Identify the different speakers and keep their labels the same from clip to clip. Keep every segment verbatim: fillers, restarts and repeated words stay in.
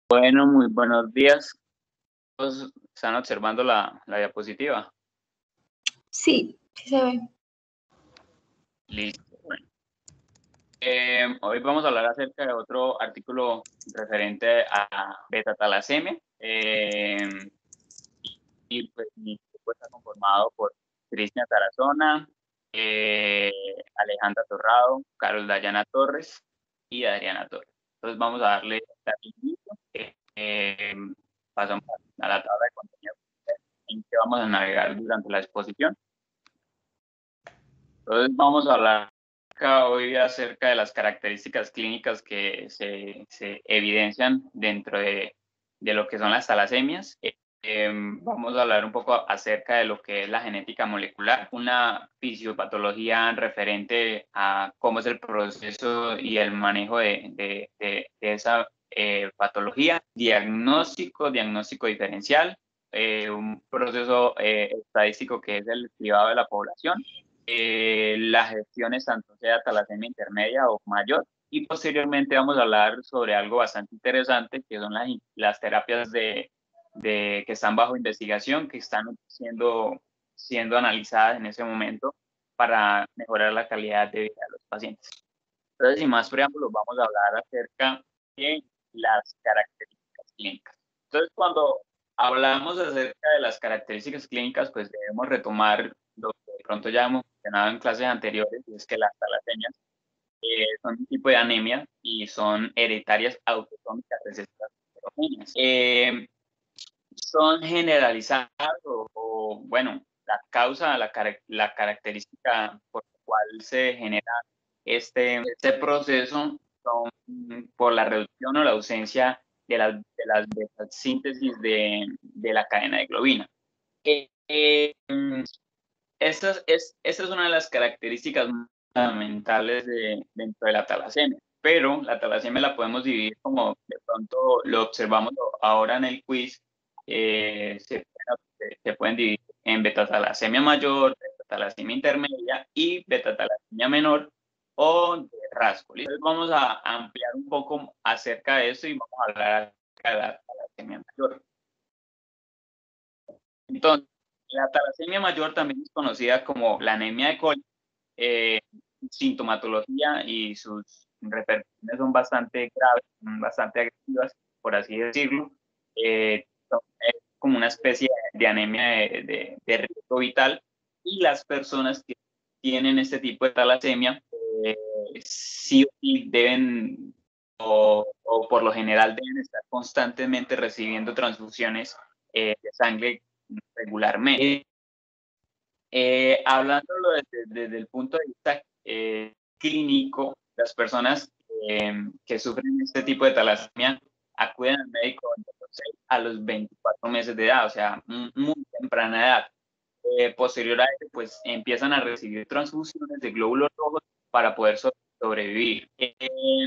Speaker 1: Bueno, muy buenos días. Todos están observando la, la diapositiva.
Speaker 2: Sí, sí se ve.
Speaker 1: Listo. Bueno. Eh, hoy vamos a hablar acerca de otro artículo referente a beta-talasemia. Eh, y pues mi grupo está conformado por Cristian Tarazona, eh, Alejandra Torrado, Carol Dayana Torres y Adriana Torres. Entonces vamos a darle eh, eh, pasamos a la tabla de contenido en que vamos a navegar durante la exposición. Entonces vamos a hablar hoy acerca de las características clínicas que se, se evidencian dentro de, de, lo que son las talasemias. Eh, eh, vamos a hablar un poco acerca de lo que es la genética molecular, una fisiopatología referente a cómo es el proceso y el manejo de, de, de, de esa eh, patología, diagnóstico, diagnóstico diferencial, eh, un proceso eh, estadístico que es el cribado de la población, eh, las gestiones tanto sea talasemia intermedia o mayor, y posteriormente vamos a hablar sobre algo bastante interesante que son las, las terapias de, de, que están bajo investigación, que están siendo, siendo analizadas en ese momento para mejorar la calidad de vida de los pacientes. Entonces, sin más preámbulos, vamos a hablar acerca de las características clínicas. Entonces, cuando hablamos acerca de las características clínicas, pues debemos retomar lo que de pronto ya hemos mencionado en clases anteriores, y es que las talasemias eh, son un tipo de anemia y son hereditarias autosómicas recesivas heterogéneas. Eh, son generalizadas o, o, bueno, la causa, la, la característica por la cual se genera este, este proceso son por la reducción o la ausencia de las, de las síntesis de, de la cadena de globina. Eh, eh, esta, es, esta es una de las características fundamentales de, dentro de la talasemia, pero la talasemia la podemos dividir como de pronto lo observamos ahora en el quiz, eh, se, se pueden dividir en beta-talasemia mayor, beta-talasemia intermedia y beta-talasemia menor o de rasgo. Entonces vamos a ampliar un poco acerca de eso y vamos a hablar acerca de la talasemia mayor. Entonces, la talasemia mayor también es conocida como la anemia de Colli. Eh, sintomatología y sus repercusiones son bastante graves, son bastante agresivas, por así decirlo. Eh, son, es como una especie de anemia de, de, de riesgo vital, y las personas que tienen este tipo de talasemia eh, sí, sí deben o, o por lo general deben estar constantemente recibiendo transfusiones eh, de sangre regularmente. Eh, hablándolo desde, desde, el punto de vista eh, clínico, las personas eh, que sufren este tipo de talasemia acuden al médico a los veinticuatro meses de edad, o sea, muy temprana edad. Eh, posterior a eso, pues empiezan a recibir transfusiones de glóbulos rojos para poder so sobrevivir. Eh,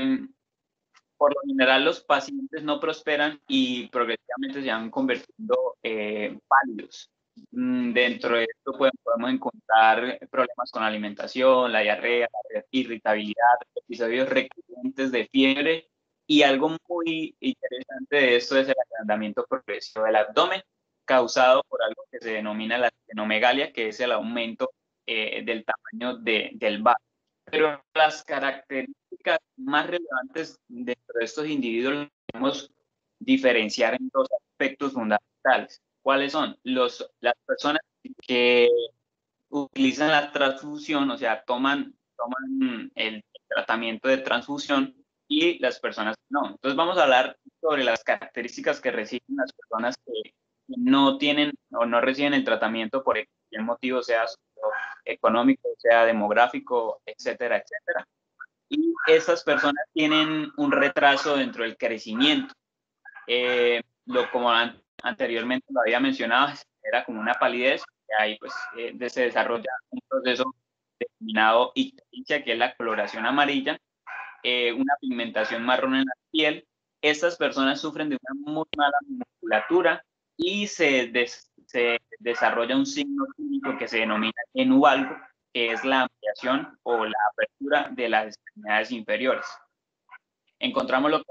Speaker 1: por lo general, los pacientes no prosperan y progresivamente se van convirtiendo eh, pálidos. Dentro de esto pues, podemos encontrar problemas con la alimentación, la diarrea, la irritabilidad, episodios recurrentes de fiebre, y algo muy interesante de esto es el agrandamiento progresivo del abdomen, causado por algo que se denomina la adenomegalia, que es el aumento eh, del tamaño de, del vaso. Pero las características más relevantes dentro de estos individuos podemos diferenciar en dos aspectos fundamentales. ¿Cuáles son? Los, las personas que utilizan la transfusión, o sea, toman, toman el tratamiento de transfusión, y las personas que no. Entonces vamos a hablar sobre las características que reciben las personas que no tienen o no reciben el tratamiento por cualquier motivo, sea económico, sea demográfico, etcétera, etcétera. Y estas personas tienen un retraso dentro del crecimiento. Eh, lo como an anteriormente lo había mencionado, era como una palidez, que ahí pues eh, se desarrolla un proceso denominado ictericia, que es la coloración amarilla, eh, una pigmentación marrón en la piel. Estas personas sufren de una muy mala musculatura y se, des se desarrolla un signo clínico que se denomina enuvalgo, que es la ampliación o la apertura de las extremidades inferiores. Encontramos lo que antes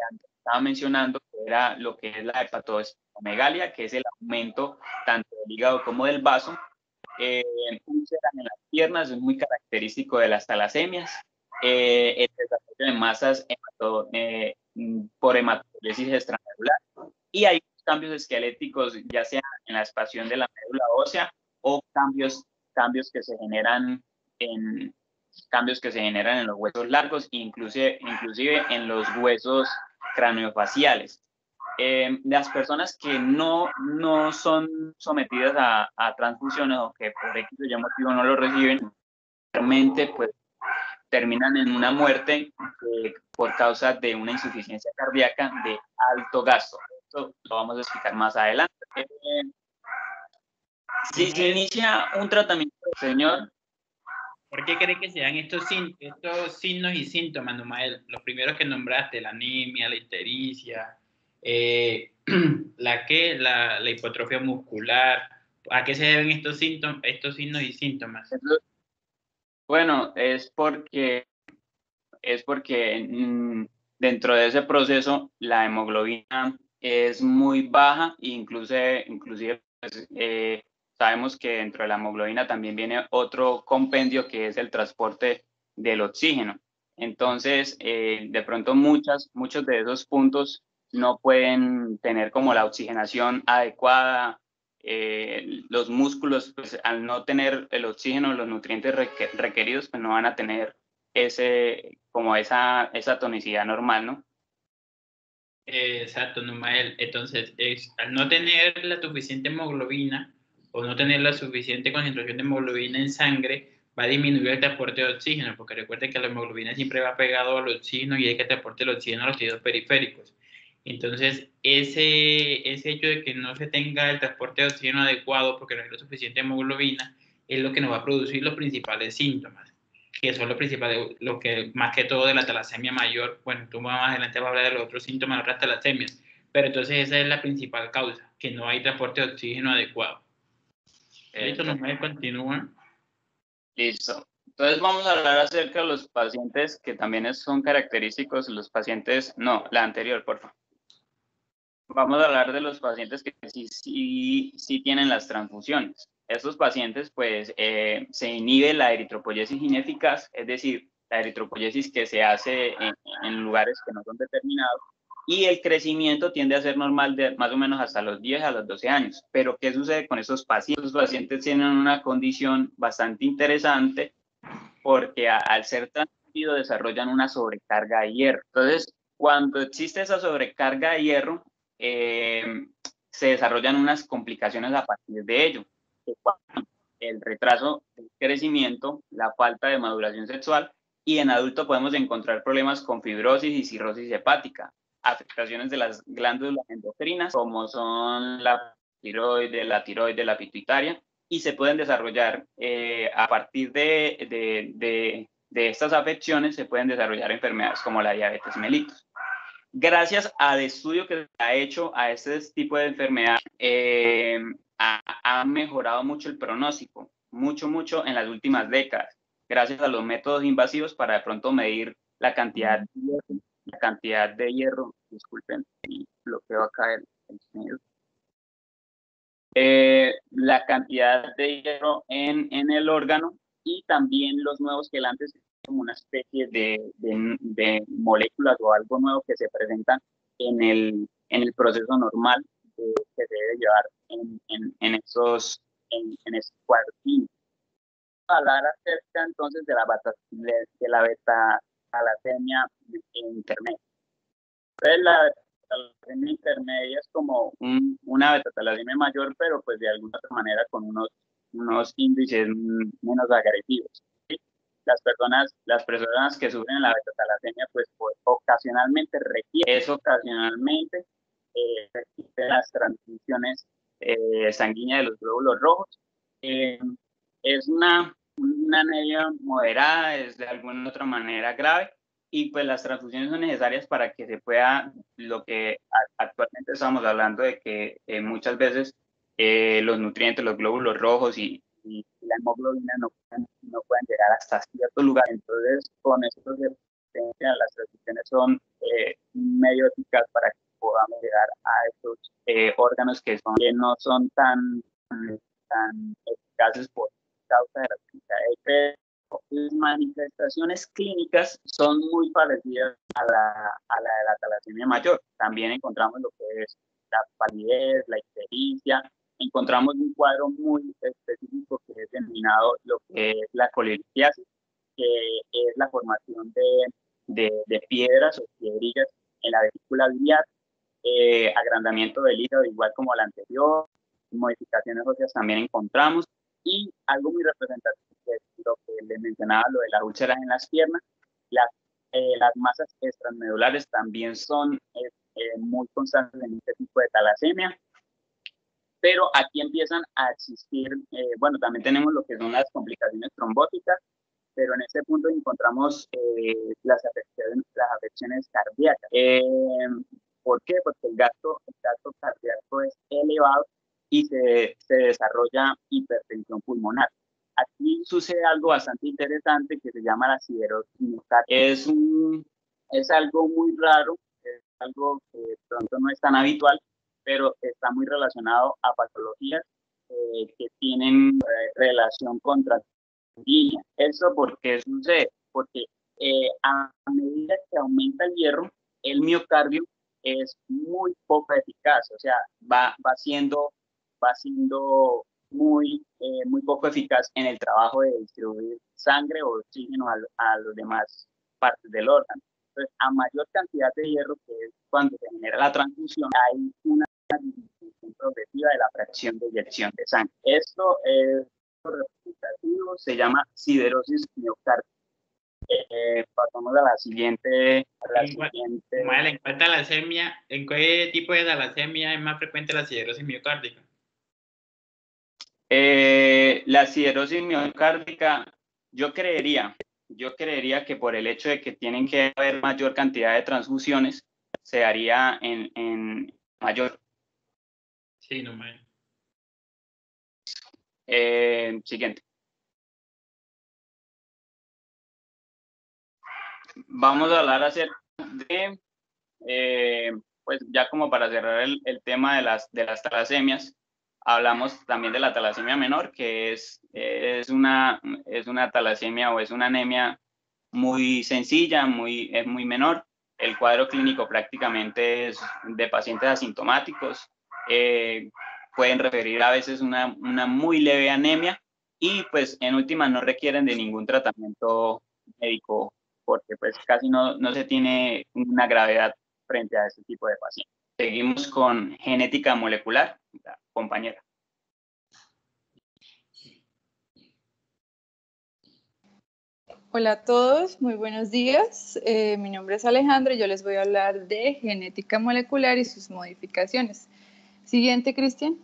Speaker 1: estaba mencionando, que era lo que es la hepatosplenomegalia, que es el aumento tanto del hígado como del vaso. Eh, úlceras en las piernas es muy característico de las talasemias. Eh, el desarrollo de masas hemato, eh, por hematopoiesis extramedular, y hay cambios esqueléticos, ya sea en la expansión de la médula ósea o cambios, cambios que se generan en cambios que se generan en los huesos largos, inclusive, inclusive en los huesos craneofaciales. Eh, las personas que no, no son sometidas a, a transfusiones o que por X o Y motivo no lo reciben, realmente pues terminan en una muerte eh, por causa de una insuficiencia cardíaca de alto gasto. Esto lo vamos a explicar más adelante. Eh, si se inicia un tratamiento, señor.
Speaker 3: ¿Por qué cree que se dan estos, estos signos y síntomas, Numael? Los primeros que nombraste, la anemia, la ictericia, eh, la, ¿qué? La, la hipotrofia muscular. ¿A qué se deben estos, síntomas, estos signos y síntomas?
Speaker 1: Bueno, es porque, es porque mmm, dentro de ese proceso la hemoglobina es muy baja e inclusive, inclusive pues, eh, sabemos que dentro de la hemoglobina también viene otro compendio que es el transporte del oxígeno. Entonces, eh, de pronto muchas, muchos de esos puntos no pueden tener como la oxigenación adecuada. Eh, los músculos, pues, al no tener el oxígeno, los nutrientes requer requeridos, pues no van a tener ese, como esa, esa tonicidad normal, ¿no?
Speaker 3: Eh, exacto, Numael. Entonces, es, al no tener la suficiente hemoglobina o no tener la suficiente concentración de hemoglobina en sangre, va a disminuir el transporte de oxígeno, porque recuerde que la hemoglobina siempre va pegado al oxígeno y hay que transporte el oxígeno a los tejidos periféricos. Entonces, ese, ese hecho de que no se tenga el transporte de oxígeno adecuado porque no hay la suficiente hemoglobina es lo que nos va a producir los principales síntomas, que son los principales, lo que más que todo de la talasemia mayor. Bueno, tú más adelante vas a hablar de los otros síntomas de otras talasemias, pero entonces esa es la principal causa, que no hay transporte de oxígeno adecuado. Listo, nos continúa.
Speaker 1: Listo. Entonces vamos a hablar acerca de los pacientes que también son característicos, los pacientes, no, la anterior, por favor. Vamos a hablar de los pacientes que sí, sí, sí tienen las transfusiones. Estos pacientes, pues, eh, se inhibe la eritropoyesis ineficaz, es decir, la eritropoyesis que se hace en, en lugares que no son determinados, y el crecimiento tiende a ser normal de más o menos hasta los diez a los doce años. Pero, ¿qué sucede con esos pacientes? Los pacientes tienen una condición bastante interesante porque a, al ser transmitido desarrollan una sobrecarga de hierro. Entonces, cuando existe esa sobrecarga de hierro, eh, se desarrollan unas complicaciones a partir de ello. El retraso del crecimiento, la falta de maduración sexual, y en adulto podemos encontrar problemas con fibrosis y cirrosis hepática, afectaciones de las glándulas endocrinas, como son la tiroide, la tiroide, la pituitaria, y se pueden desarrollar eh, a partir de, de, de, de estas afecciones, se pueden desarrollar enfermedades como la diabetes mellitus. Gracias al estudio que se ha hecho a este tipo de enfermedad, eh, ha, ha mejorado mucho el pronóstico, mucho, mucho en las últimas décadas, gracias a los métodos invasivos para de pronto medir la cantidad de hierro, la cantidad de hierro, disculpen, bloqueo acá el, el sonido, eh, la cantidad de hierro en, en el órgano, y también los nuevos quelantes, como una especie de, de, de moléculas o algo nuevo que se presentan en el, en el proceso normal de, que se debe llevar en, en, en esos, en, en esos cuadros. Hablar acerca entonces de la, beta, de, de la beta-talasemia intermedia. Entonces, la beta-talasemia intermedia es como un, una beta-talasemia mayor, pero pues de alguna otra manera con unos, unos índices menos agresivos. ¿Sí? Las personas, las personas que sufren la beta-talasemia, pues, pues ocasionalmente requieren, es ocasionalmente eh, requieren las transfusiones eh, sanguíneas de los glóbulos rojos. Eh, es una, una anemia moderada, es de alguna otra manera grave, y pues las transfusiones son necesarias para que se pueda, lo que actualmente estamos hablando de que eh, muchas veces eh, los nutrientes, los glóbulos rojos y, y la hemoglobina no pueden, no pueden llegar hasta cierto lugar. Entonces, con esto se las transfusiones son eh, medio eficaz para que podamos llegar a estos eh, órganos que, son, que no son tan, tan eficaces por causa de la actividad. Pero las manifestaciones clínicas son muy parecidas a la, a la de la talasemia mayor. También encontramos lo que es la palidez, la ictericia. Encontramos un cuadro muy específico que es denominado lo que es la colelitiasis, que es la formación de, de, de piedras o piedrillas en la vesícula biliar, eh, agrandamiento del hígado igual como la anterior, modificaciones óseas también encontramos, y algo muy representativo es lo que les mencionaba, lo de las úlceras en las piernas. Las, eh, las masas extramedulares también son eh, eh, muy constantes en este tipo de talasemia. Pero aquí empiezan a existir, eh, bueno, también tenemos lo que son las complicaciones trombóticas, pero en este punto encontramos eh, las, afecciones, las afecciones cardíacas. Eh, ¿Por qué? Porque el gasto, el gasto cardíaco es elevado y se, se desarrolla hipertensión pulmonar. Aquí sucede algo bastante interesante que se llama la siderosis miocárdica. Es, un, es algo muy raro, es algo que de pronto no es tan habitual, pero está muy relacionado a patologías eh, que tienen eh, relación con sanguínea. ¿Eso por qué sucede? Porque eh, a medida que aumenta el hierro, el miocardio es muy poco eficaz, o sea, va, va siendo, va siendo muy, eh, muy poco eficaz en el trabajo de distribuir sangre o oxígeno a, a las demás partes del órgano. Entonces, a mayor cantidad de hierro, que es cuando se genera la transfusión, hay una disminución progresiva de la fracción de eyección de sangre. Esto es representativo, se llama siderosis miocárdica. Eh, pasamos a la siguiente. A la
Speaker 3: ¿En,
Speaker 1: siguiente.
Speaker 3: Mal, ¿En cuál talasemia, en qué tipo de talasemia es más frecuente la siderosis miocárdica?
Speaker 1: Eh, la siderosis miocárdica, yo creería, yo creería que por el hecho de que tienen que haber mayor cantidad de transfusiones, se haría en, en mayor.
Speaker 3: Sí, no mal.
Speaker 1: Eh, siguiente. Vamos a hablar acerca de, eh, pues ya como para cerrar el, el tema de las, de las talasemias, hablamos también de la talasemia menor, que es, es, una, es una talasemia o es una anemia muy sencilla, muy, es muy menor. El cuadro clínico prácticamente es de pacientes asintomáticos. Eh, pueden referir a veces una, una muy leve anemia y pues en última no requieren de ningún tratamiento médico porque pues casi no, no se tiene una gravedad frente a este tipo de pacientes. Seguimos con genética molecular, la compañera.
Speaker 4: Hola a todos, muy buenos días. Eh, mi nombre es Alejandro y yo les voy a hablar de genética molecular y sus modificaciones. Siguiente, Cristian.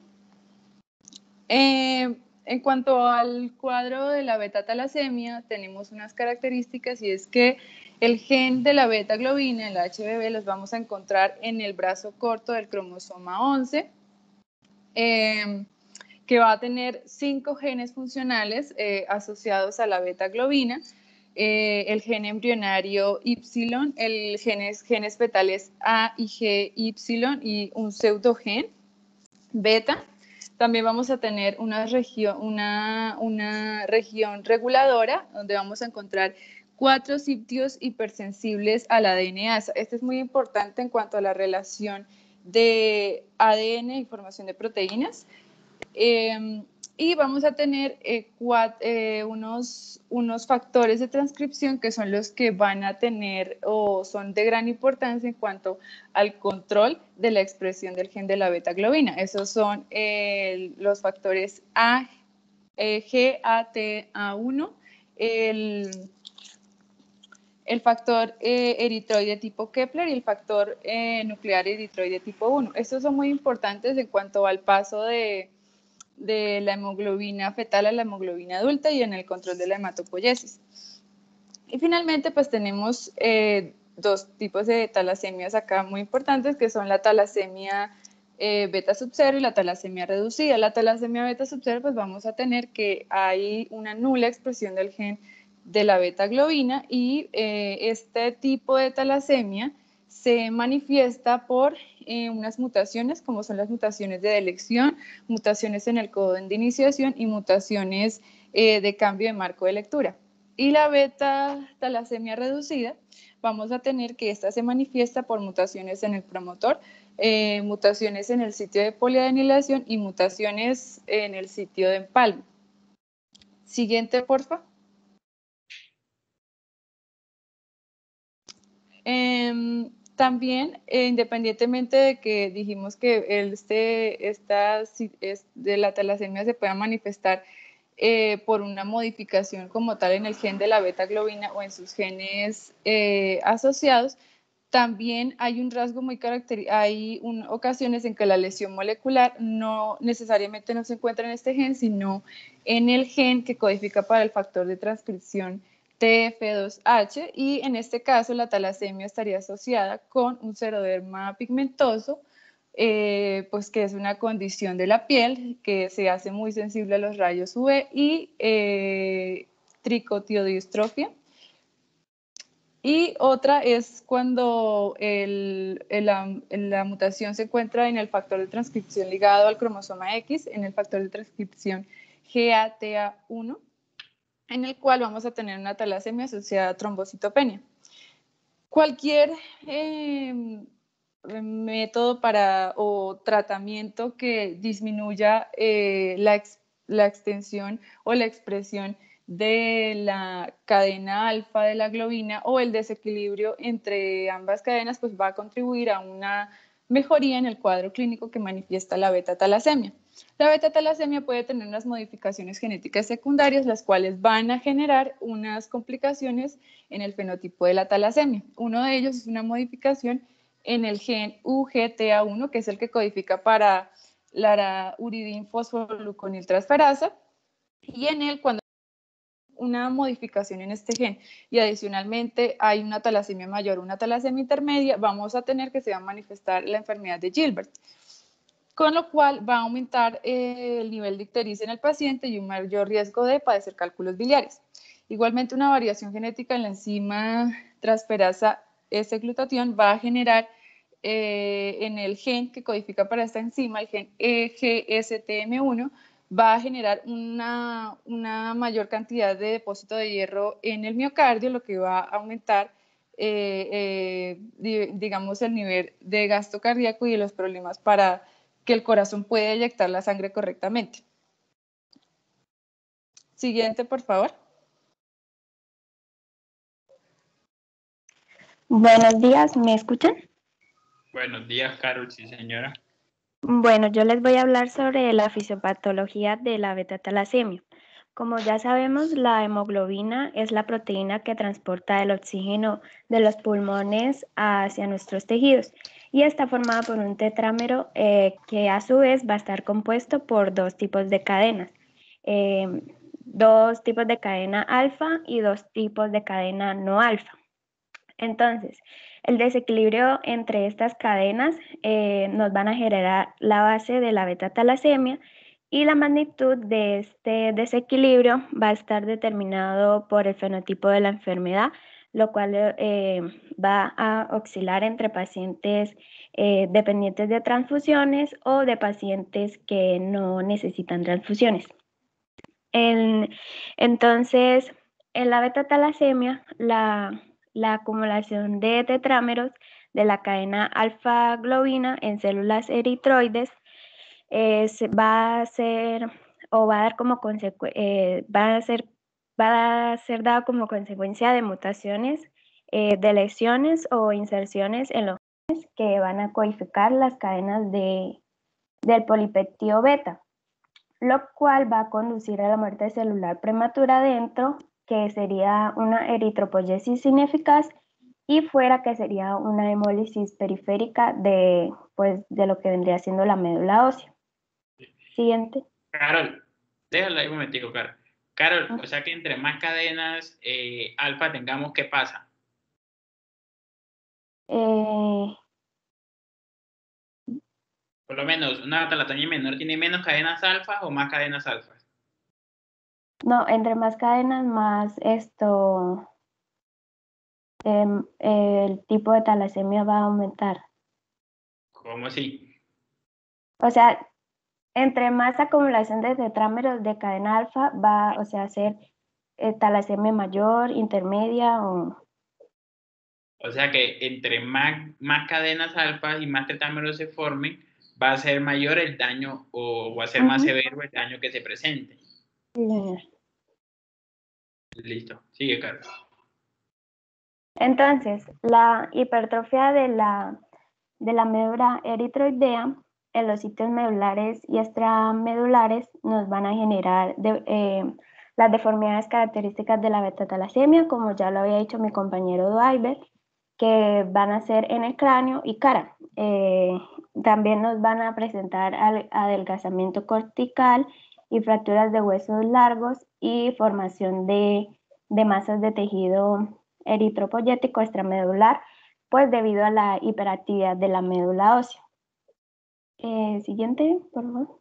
Speaker 4: Eh, en cuanto al cuadro de la beta-talasemia, tenemos unas características y es que el gen de la beta-globina, el H B B, los vamos a encontrar en el brazo corto del cromosoma once, eh, que va a tener cinco genes funcionales eh, asociados a la beta-globina. Eh, el gen embrionario Y, el genes, genes fetales A y G, Y y un pseudogen beta. También vamos a tener una región, una, una región reguladora donde vamos a encontrar cuatro sitios hipersensibles al A D N A S A. Este es muy importante en cuanto a la relación de A D N y formación de proteínas. Eh, y vamos a tener eh, cuat, eh, unos, unos factores de transcripción que son los que van a tener o son de gran importancia en cuanto al control de la expresión del gen de la beta-globina. Esos son eh, los factores A, eh, G, A, T, A uno, el, el factor eh, eritroide tipo Kepler y el factor eh, nuclear eritroide tipo uno. Estos son muy importantes en cuanto al paso de de la hemoglobina fetal a la hemoglobina adulta y en el control de la hematopoiesis. Y finalmente, pues tenemos eh, dos tipos de talasemias acá muy importantes, que son la talasemia eh, beta subcero y la talasemia reducida. La talasemia beta subcero, pues vamos a tener que hay una nula expresión del gen de la beta globina y eh, este tipo de talasemia se manifiesta por eh, unas mutaciones, como son las mutaciones de delección, mutaciones en el codón de iniciación y mutaciones eh, de cambio de marco de lectura. Y la beta-talasemia reducida, vamos a tener que esta se manifiesta por mutaciones en el promotor, eh, mutaciones en el sitio de poliadenilación y mutaciones en el sitio de empalme. Siguiente, porfa. Eh, también, eh, independientemente de que dijimos que este, esta, es, de la talasemia se pueda manifestar eh, por una modificación como tal en el gen de la beta-globina o en sus genes eh, asociados, también hay un rasgo muy característico, hay un, ocasiones en que la lesión molecular no necesariamente no se encuentra en este gen, sino en el gen que codifica para el factor de transcripción T F dos H, y en este caso la talasemia estaría asociada con un xeroderma pigmentoso, eh, pues que es una condición de la piel que se hace muy sensible a los rayos U V, y eh, tricotiodistrofia. Y otra es cuando el, el, la, la mutación se encuentra en el factor de transcripción ligado al cromosoma X, en el factor de transcripción G A T A uno, en el cual vamos a tener una talasemia asociada a trombocitopenia. Cualquier eh, método para, o tratamiento que disminuya eh, la, ex, la extensión o la expresión de la cadena alfa de la globina o el desequilibrio entre ambas cadenas, pues va a contribuir a una mejoría en el cuadro clínico que manifiesta la beta-talasemia. La beta-talasemia puede tener unas modificaciones genéticas secundarias, las cuales van a generar unas complicaciones en el fenotipo de la talasemia. Uno de ellos es una modificación en el gen U G T A uno, que es el que codifica para la uridinfosfogluconiltransferasa, y en él, cuando una modificación en este gen y adicionalmente hay una talasemia mayor, una talasemia intermedia, vamos a tener que se va a manifestar la enfermedad de Gilbert, con lo cual va a aumentar eh, el nivel de ictericia en el paciente y un mayor riesgo de padecer cálculos biliares. Igualmente, una variación genética en la enzima transferasa S-glutatión va a generar eh, en el gen que codifica para esta enzima, el gen E G S T M uno, va a generar una, una mayor cantidad de depósito de hierro en el miocardio, lo que va a aumentar, eh, eh, digamos, el nivel de gasto cardíaco y los problemas para que el corazón pueda eyectar la sangre correctamente. Siguiente, por favor.
Speaker 2: Buenos días, ¿me escuchan?
Speaker 3: Buenos días, Carol, sí, señora.
Speaker 2: Bueno, yo les voy a hablar sobre la fisiopatología de la beta-talasemia. Como ya sabemos, la hemoglobina es la proteína que transporta el oxígeno de los pulmones hacia nuestros tejidos y está formada por un tetrámero eh, que a su vez va a estar compuesto por dos tipos de cadenas, eh, dos tipos de cadena alfa y dos tipos de cadena no alfa. Entonces, el desequilibrio entre estas cadenas eh, nos van a generar la base de la beta-talasemia, y la magnitud de este desequilibrio va a estar determinado por el fenotipo de la enfermedad, lo cual eh, va a oscilar entre pacientes eh, dependientes de transfusiones o de pacientes que no necesitan transfusiones. En, entonces, en la beta-talasemia, la la acumulación de tetrámeros de la cadena alfa-globina en células eritroides eh, va a ser o va a dar como eh, va a ser va a ser dada como consecuencia de mutaciones, eh, de lesiones o inserciones en los genes que van a codificar las cadenas de, del polipeptido beta, lo cual va a conducir a la muerte celular prematura dentro, que sería una eritropoyesis ineficaz, y fuera, que sería una hemólisis periférica de, pues, de lo que vendría siendo la médula ósea. Siguiente.
Speaker 3: Carol, déjala ahí un momentico, Carol. Carol, o sea que entre más cadenas eh, alfa tengamos, ¿qué pasa?
Speaker 2: Eh,
Speaker 3: Por lo menos, una talasemia menor tiene menos cadenas alfa o más cadenas alfa.
Speaker 2: No, entre más cadenas, más esto, eh, el tipo de talasemia va a aumentar.
Speaker 3: ¿Cómo así?
Speaker 2: O sea, entre más acumulación de tetrámeros de cadena alfa va, o sea, a ser eh, talasemia mayor, intermedia o...
Speaker 3: O sea que entre más, más cadenas alfa y más tetrámeros se formen, va a ser mayor el daño o va a ser más
Speaker 2: Ujú.
Speaker 3: severo el daño que se presente.
Speaker 2: Sí, señor.
Speaker 3: Listo, sigue, Carlos.
Speaker 2: Entonces, la hipertrofia de la, de la médula eritroidea en los sitios medulares y extramedulares nos van a generar de, eh, las deformidades características de la beta-talasemia, como ya lo había dicho mi compañero Duaiber, que van a ser en el cráneo y cara. Eh, también nos van a presentar adelgazamiento cortical y fracturas de huesos largos y formación de, de masas de tejido eritropoyético extramedular, pues debido a la hiperactividad de la médula ósea. Eh, siguiente, por favor.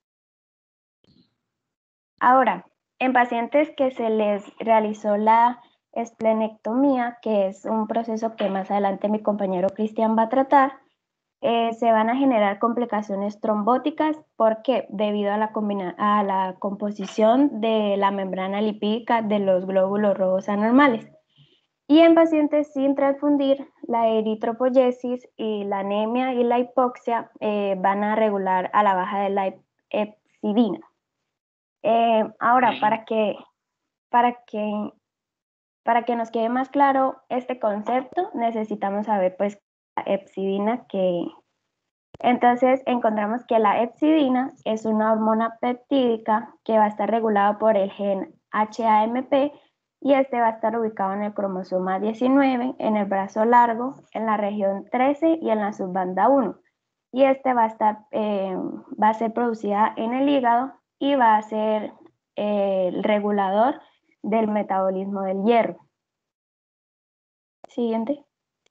Speaker 2: Ahora, en pacientes que se les realizó la esplenectomía, que es un proceso que más adelante mi compañero Cristian va a tratar, eh, se van a generar complicaciones trombóticas porque debido a la, a la composición de la membrana lipídica de los glóbulos rojos anormales. Y en pacientes sin transfundir, la eritropoyesis y la anemia y la hipoxia eh, van a regular a la baja de la hepcidina. Eh, ahora, para que, para, que, para que nos quede más claro este concepto, necesitamos saber pues la hepcidina que... Entonces encontramos que la hepcidina es una hormona peptídica que va a estar regulada por el gen H A M P y este va a estar ubicado en el cromosoma diecinueve, en el brazo largo, en la región trece y en la subbanda uno. Y este va a, estar, eh, va a ser producida en el hígado y va a ser eh, el regulador del metabolismo del hierro. Siguiente.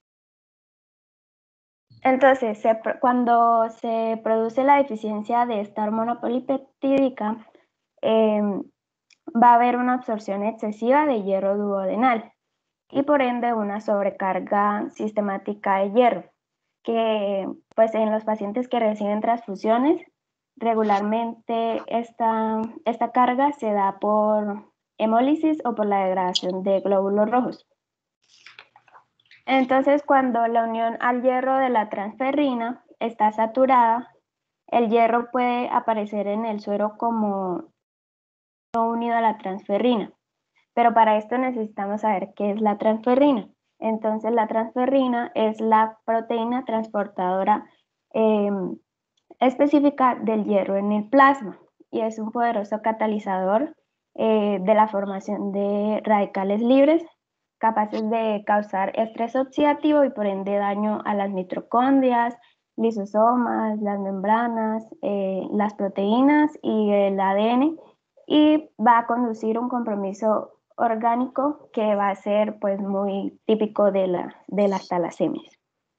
Speaker 2: Entonces, se, cuando se produce la deficiencia de esta hormona polipeptídica, eh, va a haber una absorción excesiva de hierro duodenal y por ende una sobrecarga sistemática de hierro, que pues en los pacientes que reciben transfusiones, regularmente esta, esta carga se da por hemólisis o por la degradación de glóbulos rojos. Entonces, cuando la unión al hierro de la transferrina está saturada, el hierro puede aparecer en el suero como no unido a la transferrina. Pero para esto necesitamos saber qué es la transferrina. Entonces, la transferrina es la proteína transportadora eh, específica del hierro en el plasma y es un poderoso catalizador eh, de la formación de radicales libres capaces de causar estrés oxidativo y por ende daño a las mitocondrias, lisosomas, las membranas, eh, las proteínas y el A D N, y va a conducir un compromiso orgánico que va a ser pues muy típico de, la, de las talasemias.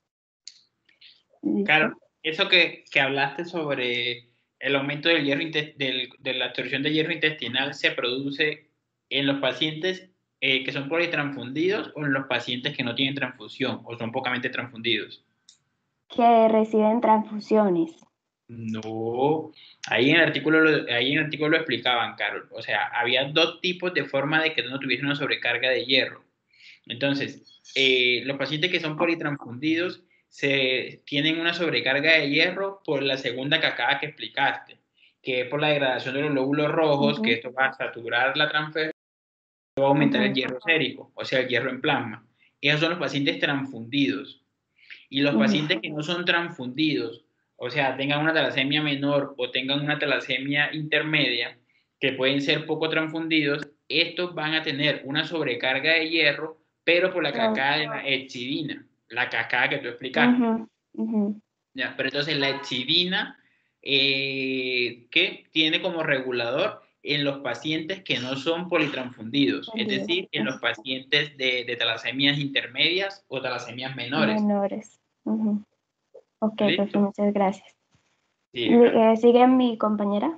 Speaker 3: Claro, eso que, que hablaste sobre el aumento del hierro del, de la absorción de hierro intestinal se produce en los pacientes eh, que son politransfundidos o en los pacientes que no tienen transfusión o son pocamente transfundidos.
Speaker 2: Que reciben transfusiones.
Speaker 3: No, ahí en el artículo lo, ahí en el artículo lo explicaban, Carol. O sea, había dos tipos de forma de que no tuviese una sobrecarga de hierro. Entonces, eh, los pacientes que son politransfundidos se tienen una sobrecarga de hierro por la segunda cacada que explicaste, que es por la degradación de los glóbulos rojos, uh-huh. que esto va a saturar la transferencia y va a aumentar uh-huh. el hierro sérico, o sea, el hierro en plasma. Esos son los pacientes transfundidos. Y los uh-huh. pacientes que no son transfundidos, o sea, tengan una talasemia menor o tengan una talasemia intermedia, que pueden ser poco transfundidos, estos van a tener una sobrecarga de hierro, pero por la cascada de la hepcidina, la cascada que tú explicaste. Uh-huh. Uh-huh. Ya, pero entonces la hepcidina, eh, que tiene como regulador en los pacientes que no son politransfundidos, uh-huh. es decir, en los pacientes de, de talasemias intermedias o talasemias menores.
Speaker 2: Menores. Uh-huh. Ok,
Speaker 3: ¿Listo?
Speaker 2: pues muchas gracias.
Speaker 3: Sí,
Speaker 2: eh, ¿Sigue mi compañera?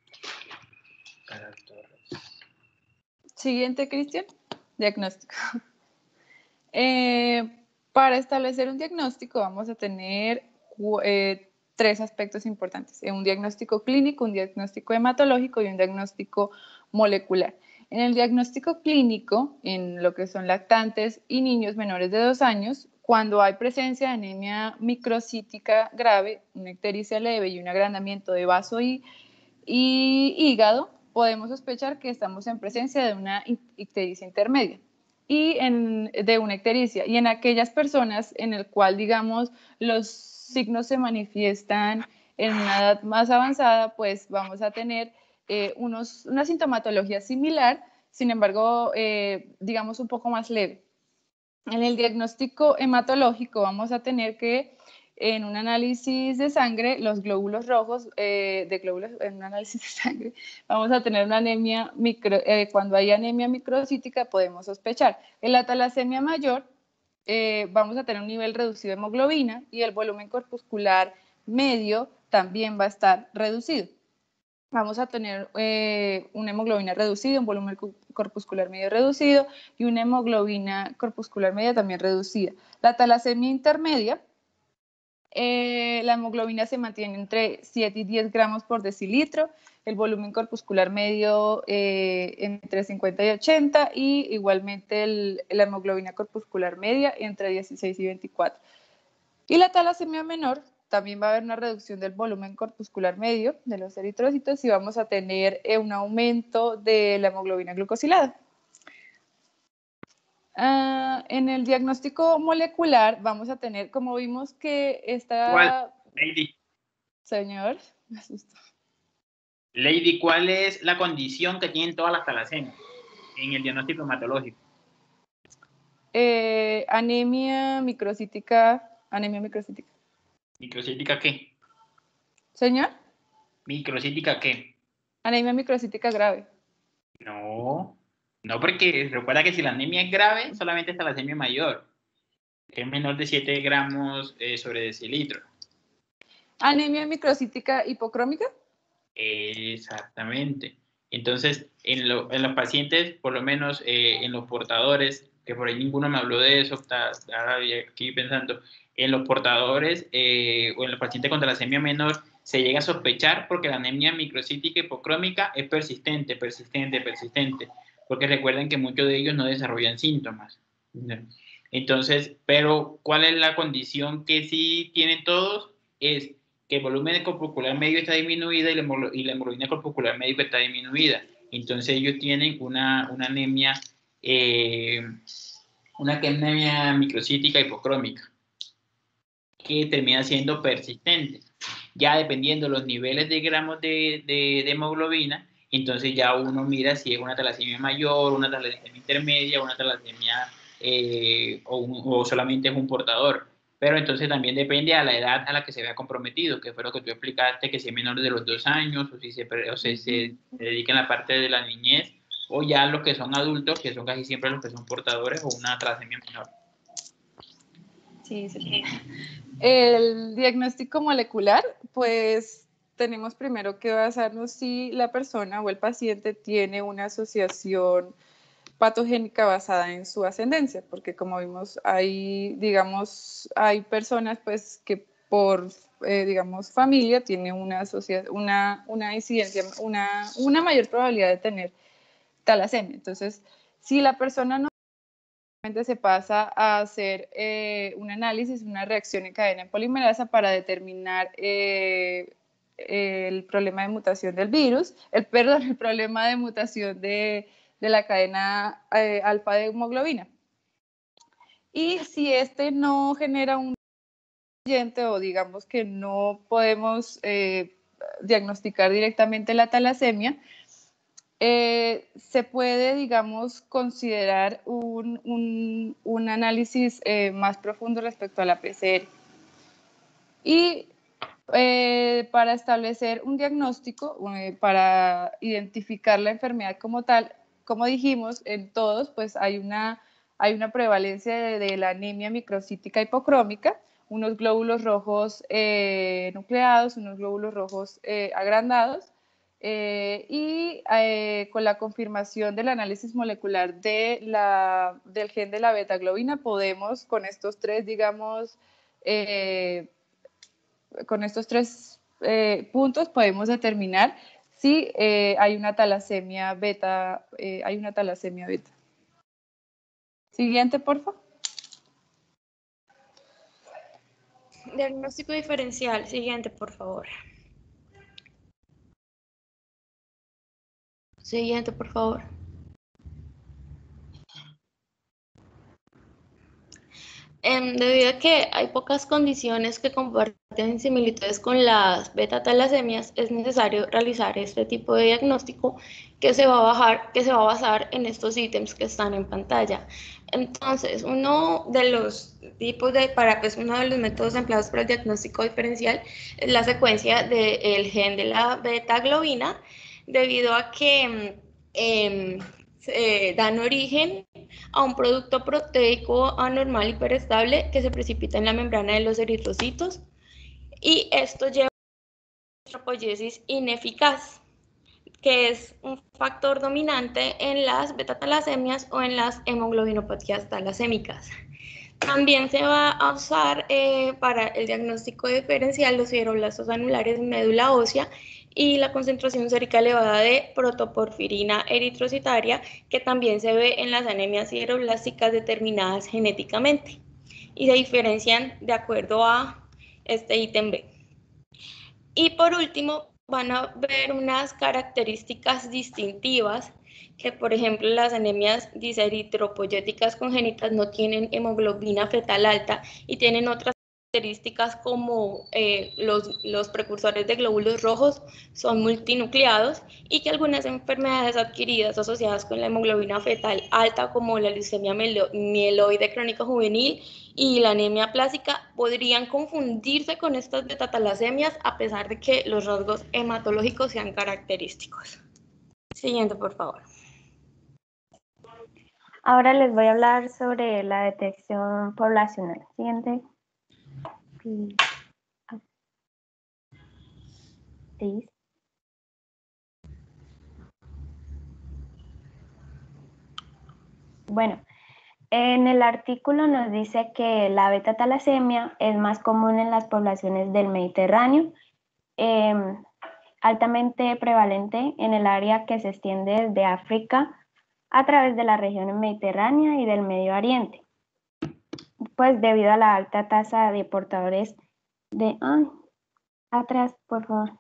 Speaker 4: Siguiente, Cristian. Diagnóstico. Eh, para establecer un diagnóstico vamos a tener eh, tres aspectos importantes, un diagnóstico clínico, un diagnóstico hematológico y un diagnóstico molecular. En el diagnóstico clínico, en lo que son lactantes y niños menores de dos años, cuando hay presencia de anemia microcítica grave, una ictericia leve y un agrandamiento de vaso y, y hígado, podemos sospechar que estamos en presencia de una ictericia intermedia y en, de una ictericia. Y en aquellas personas en el cual, digamos, los signos se manifiestan en una edad más avanzada, pues vamos a tener eh, unos, una sintomatología similar, sin embargo, eh, digamos, un poco más leve. En el diagnóstico hematológico vamos a tener que en un análisis de sangre, los glóbulos rojos eh, de glóbulos, en un análisis de sangre, vamos a tener una anemia micro, eh, cuando hay anemia microcítica podemos sospechar. En la talasemia mayor eh, vamos a tener un nivel reducido de hemoglobina y el volumen corpuscular medio también va a estar reducido. Vamos a tener eh, una hemoglobina reducida, un volumen corpuscular medio reducido y una hemoglobina corpuscular media también reducida. La talasemia intermedia, eh, la hemoglobina se mantiene entre siete y diez gramos por decilitro, el volumen corpuscular medio eh, entre cincuenta y ochenta y igualmente el, la hemoglobina corpuscular media entre dieciséis y veinticuatro. Y la talasemia menor, también va a haber una reducción del volumen corpuscular medio de los eritrocitos y vamos a tener eh, un aumento de la hemoglobina glucosilada. Uh, en el diagnóstico molecular vamos a tener, como vimos que esta...
Speaker 3: ¿Cuál, Lady?
Speaker 4: Señor, me asustó.
Speaker 3: Lady, ¿cuál es la condición que tienen todas las talasemias en el diagnóstico hematológico?
Speaker 4: Eh, anemia microcítica, anemia microcítica.
Speaker 3: ¿Microcítica qué?
Speaker 4: Señor.
Speaker 3: ¿Microcítica qué?
Speaker 4: Anemia microcítica grave.
Speaker 3: No, no, porque recuerda que si la anemia es grave, solamente es talasemia mayor, que es menor de siete gramos eh, sobre decilitro.
Speaker 4: ¿Anemia microcítica hipocrómica?
Speaker 3: Exactamente. Entonces, en, lo, en los pacientes, por lo menos eh, en los portadores, que por ahí ninguno me habló de eso, está, ahora aquí pensando, en los portadores eh, o en los pacientes con talasemia menor, se llega a sospechar porque la anemia microcítica hipocrómica es persistente, persistente, persistente, porque recuerden que muchos de ellos no desarrollan síntomas. Entonces, pero ¿cuál es la condición que sí tienen todos? Es que el volumen corpuscular medio está disminuida y la, y la hemoglobina corpuscular medio está disminuida. Entonces ellos tienen una, una anemia, eh, una anemia microcítica hipocrómica, que termina siendo persistente. Ya dependiendo de los niveles de gramos de, de, de hemoglobina, entonces ya uno mira si es una talasemia mayor, una talasemia intermedia, una talasemia eh, o, un, o solamente es un portador. Pero entonces también depende a la edad a la que se vea comprometido, que fue lo que tú explicaste, que si es menor de los dos años, o si se, o sea, se, se dedica en la parte de la niñez, o ya los que son adultos, que son casi siempre los que son portadores, o una talasemia menor.
Speaker 4: Sí, sí. El diagnóstico molecular, pues tenemos primero que basarnos si la persona o el paciente tiene una asociación patogénica basada en su ascendencia, porque como vimos, hay, digamos, hay personas pues que por, eh, digamos, familia tienen una, una, una incidencia, una, una mayor probabilidad de tener talasemia. Entonces, si la persona no se pasa a hacer eh, un análisis, una reacción en cadena polimerasa para determinar eh, el problema de mutación del virus, el, perdón, el problema de mutación de, de la cadena eh, alfa de hemoglobina. Y si este no genera un paciente o digamos que no podemos eh, diagnosticar directamente la talasemia, Eh, se puede, digamos, considerar un, un, un análisis eh, más profundo respecto a la P C R. Y eh, para establecer un diagnóstico, eh, para identificar la enfermedad como tal, como dijimos, en todos, pues hay una, hay una prevalencia de, de la anemia microcítica hipocrómica, unos glóbulos rojos eh, nucleados, unos glóbulos rojos eh, agrandados, Eh, y eh, con la confirmación del análisis molecular de la, del gen de la betaglobina, podemos con estos tres, digamos, eh, con estos tres eh, puntos podemos determinar si eh, hay una talasemia beta, eh, hay una talasemia beta. Siguiente, por favor.
Speaker 2: Diagnóstico diferencial. Siguiente, por favor. Siguiente, por favor. Eh, debido a que hay pocas condiciones que comparten similitudes con las beta-talasemias, es necesario realizar este tipo de diagnóstico que se va a bajar, que se va a basar en estos ítems que están en pantalla. Entonces, uno de los tipos de, para, pues uno de los métodos empleados para el diagnóstico diferencial es la secuencia del gen de la beta-globina, debido a que eh, eh, dan origen a un producto proteico anormal hiperestable que se precipita en la membrana de los eritrocitos, y esto lleva a una eritropoyesis ineficaz, que es un factor dominante en las beta-talasemias o en las hemoglobinopatías talasémicas. También se va a usar eh, para el diagnóstico diferencial los fibroblastos anulares en médula ósea y la concentración sérica elevada de protoporfirina eritrocitaria, que también se ve en las anemias sideroblásticas determinadas genéticamente y se diferencian de acuerdo a este ítem B. Y por último, van a ver unas características distintivas que, por ejemplo, las anemias diseritropoyéticas congénitas no tienen hemoglobina fetal alta y tienen otras características como eh, los, los precursores de glóbulos rojos son multinucleados, y que algunas enfermedades adquiridas asociadas con la hemoglobina fetal alta, como la leucemia mieloide crónica juvenil y la anemia plástica, podrían confundirse con estas beta-talasemias a pesar de que los rasgos hematológicos sean característicos. Siguiente, por favor. Ahora les voy a hablar sobre la detección poblacional. Siguiente. Please. Bueno, en el artículo nos dice que la beta-talasemia es más común en las poblaciones del Mediterráneo, eh, altamente prevalente en el área que se extiende desde África a través de la región mediterránea y del Medio Oriente, pues debido a la alta tasa de portadores de... Ay, atrás, por favor.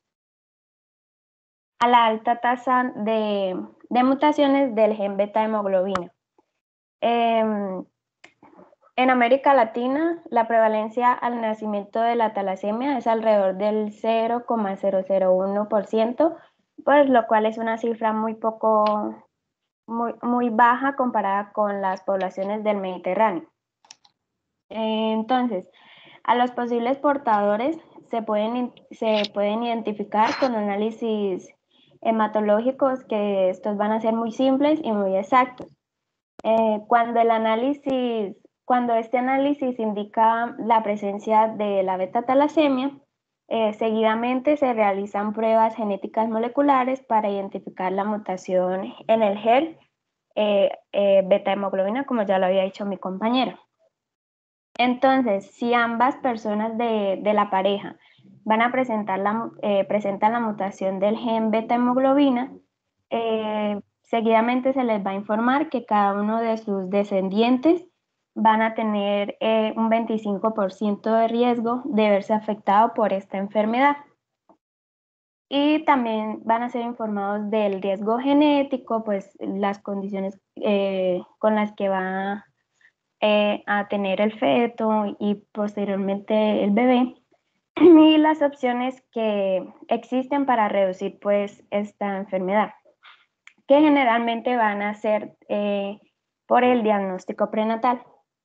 Speaker 2: A la alta tasa de, de mutaciones del gen beta-hemoglobina. Eh, en América Latina, la prevalencia al nacimiento de la talasemia es alrededor del cero coma cero cero uno por ciento, pues lo cual es una cifra muy poco, muy, muy baja comparada con las poblaciones del Mediterráneo. Eh, entonces, a los posibles portadores se pueden, se pueden identificar con análisis hematológicos, que estos van a ser muy simples y muy exactos. Eh, cuando el análisis, cuando este análisis indica la presencia de la beta-talasemia, eh, seguidamente se realizan pruebas genéticas moleculares para identificar la mutación en el gen eh, eh, beta-hemoglobina, como ya lo había dicho mi compañero. Entonces, si ambas personas de, de la pareja van a presentar la, eh, presentan la mutación del gen beta-hemoglobina, eh, seguidamente se les va a informar que cada uno de sus descendientes van a tener eh, un veinticinco por ciento de riesgo de verse afectado por esta enfermedad. Y también van a ser informados del riesgo genético, pues las condiciones eh, con las que va eh, a tener el feto y posteriormente el bebé, y las opciones que existen para reducir pues esta enfermedad, que generalmente van a ser eh, por el diagnóstico prenatal.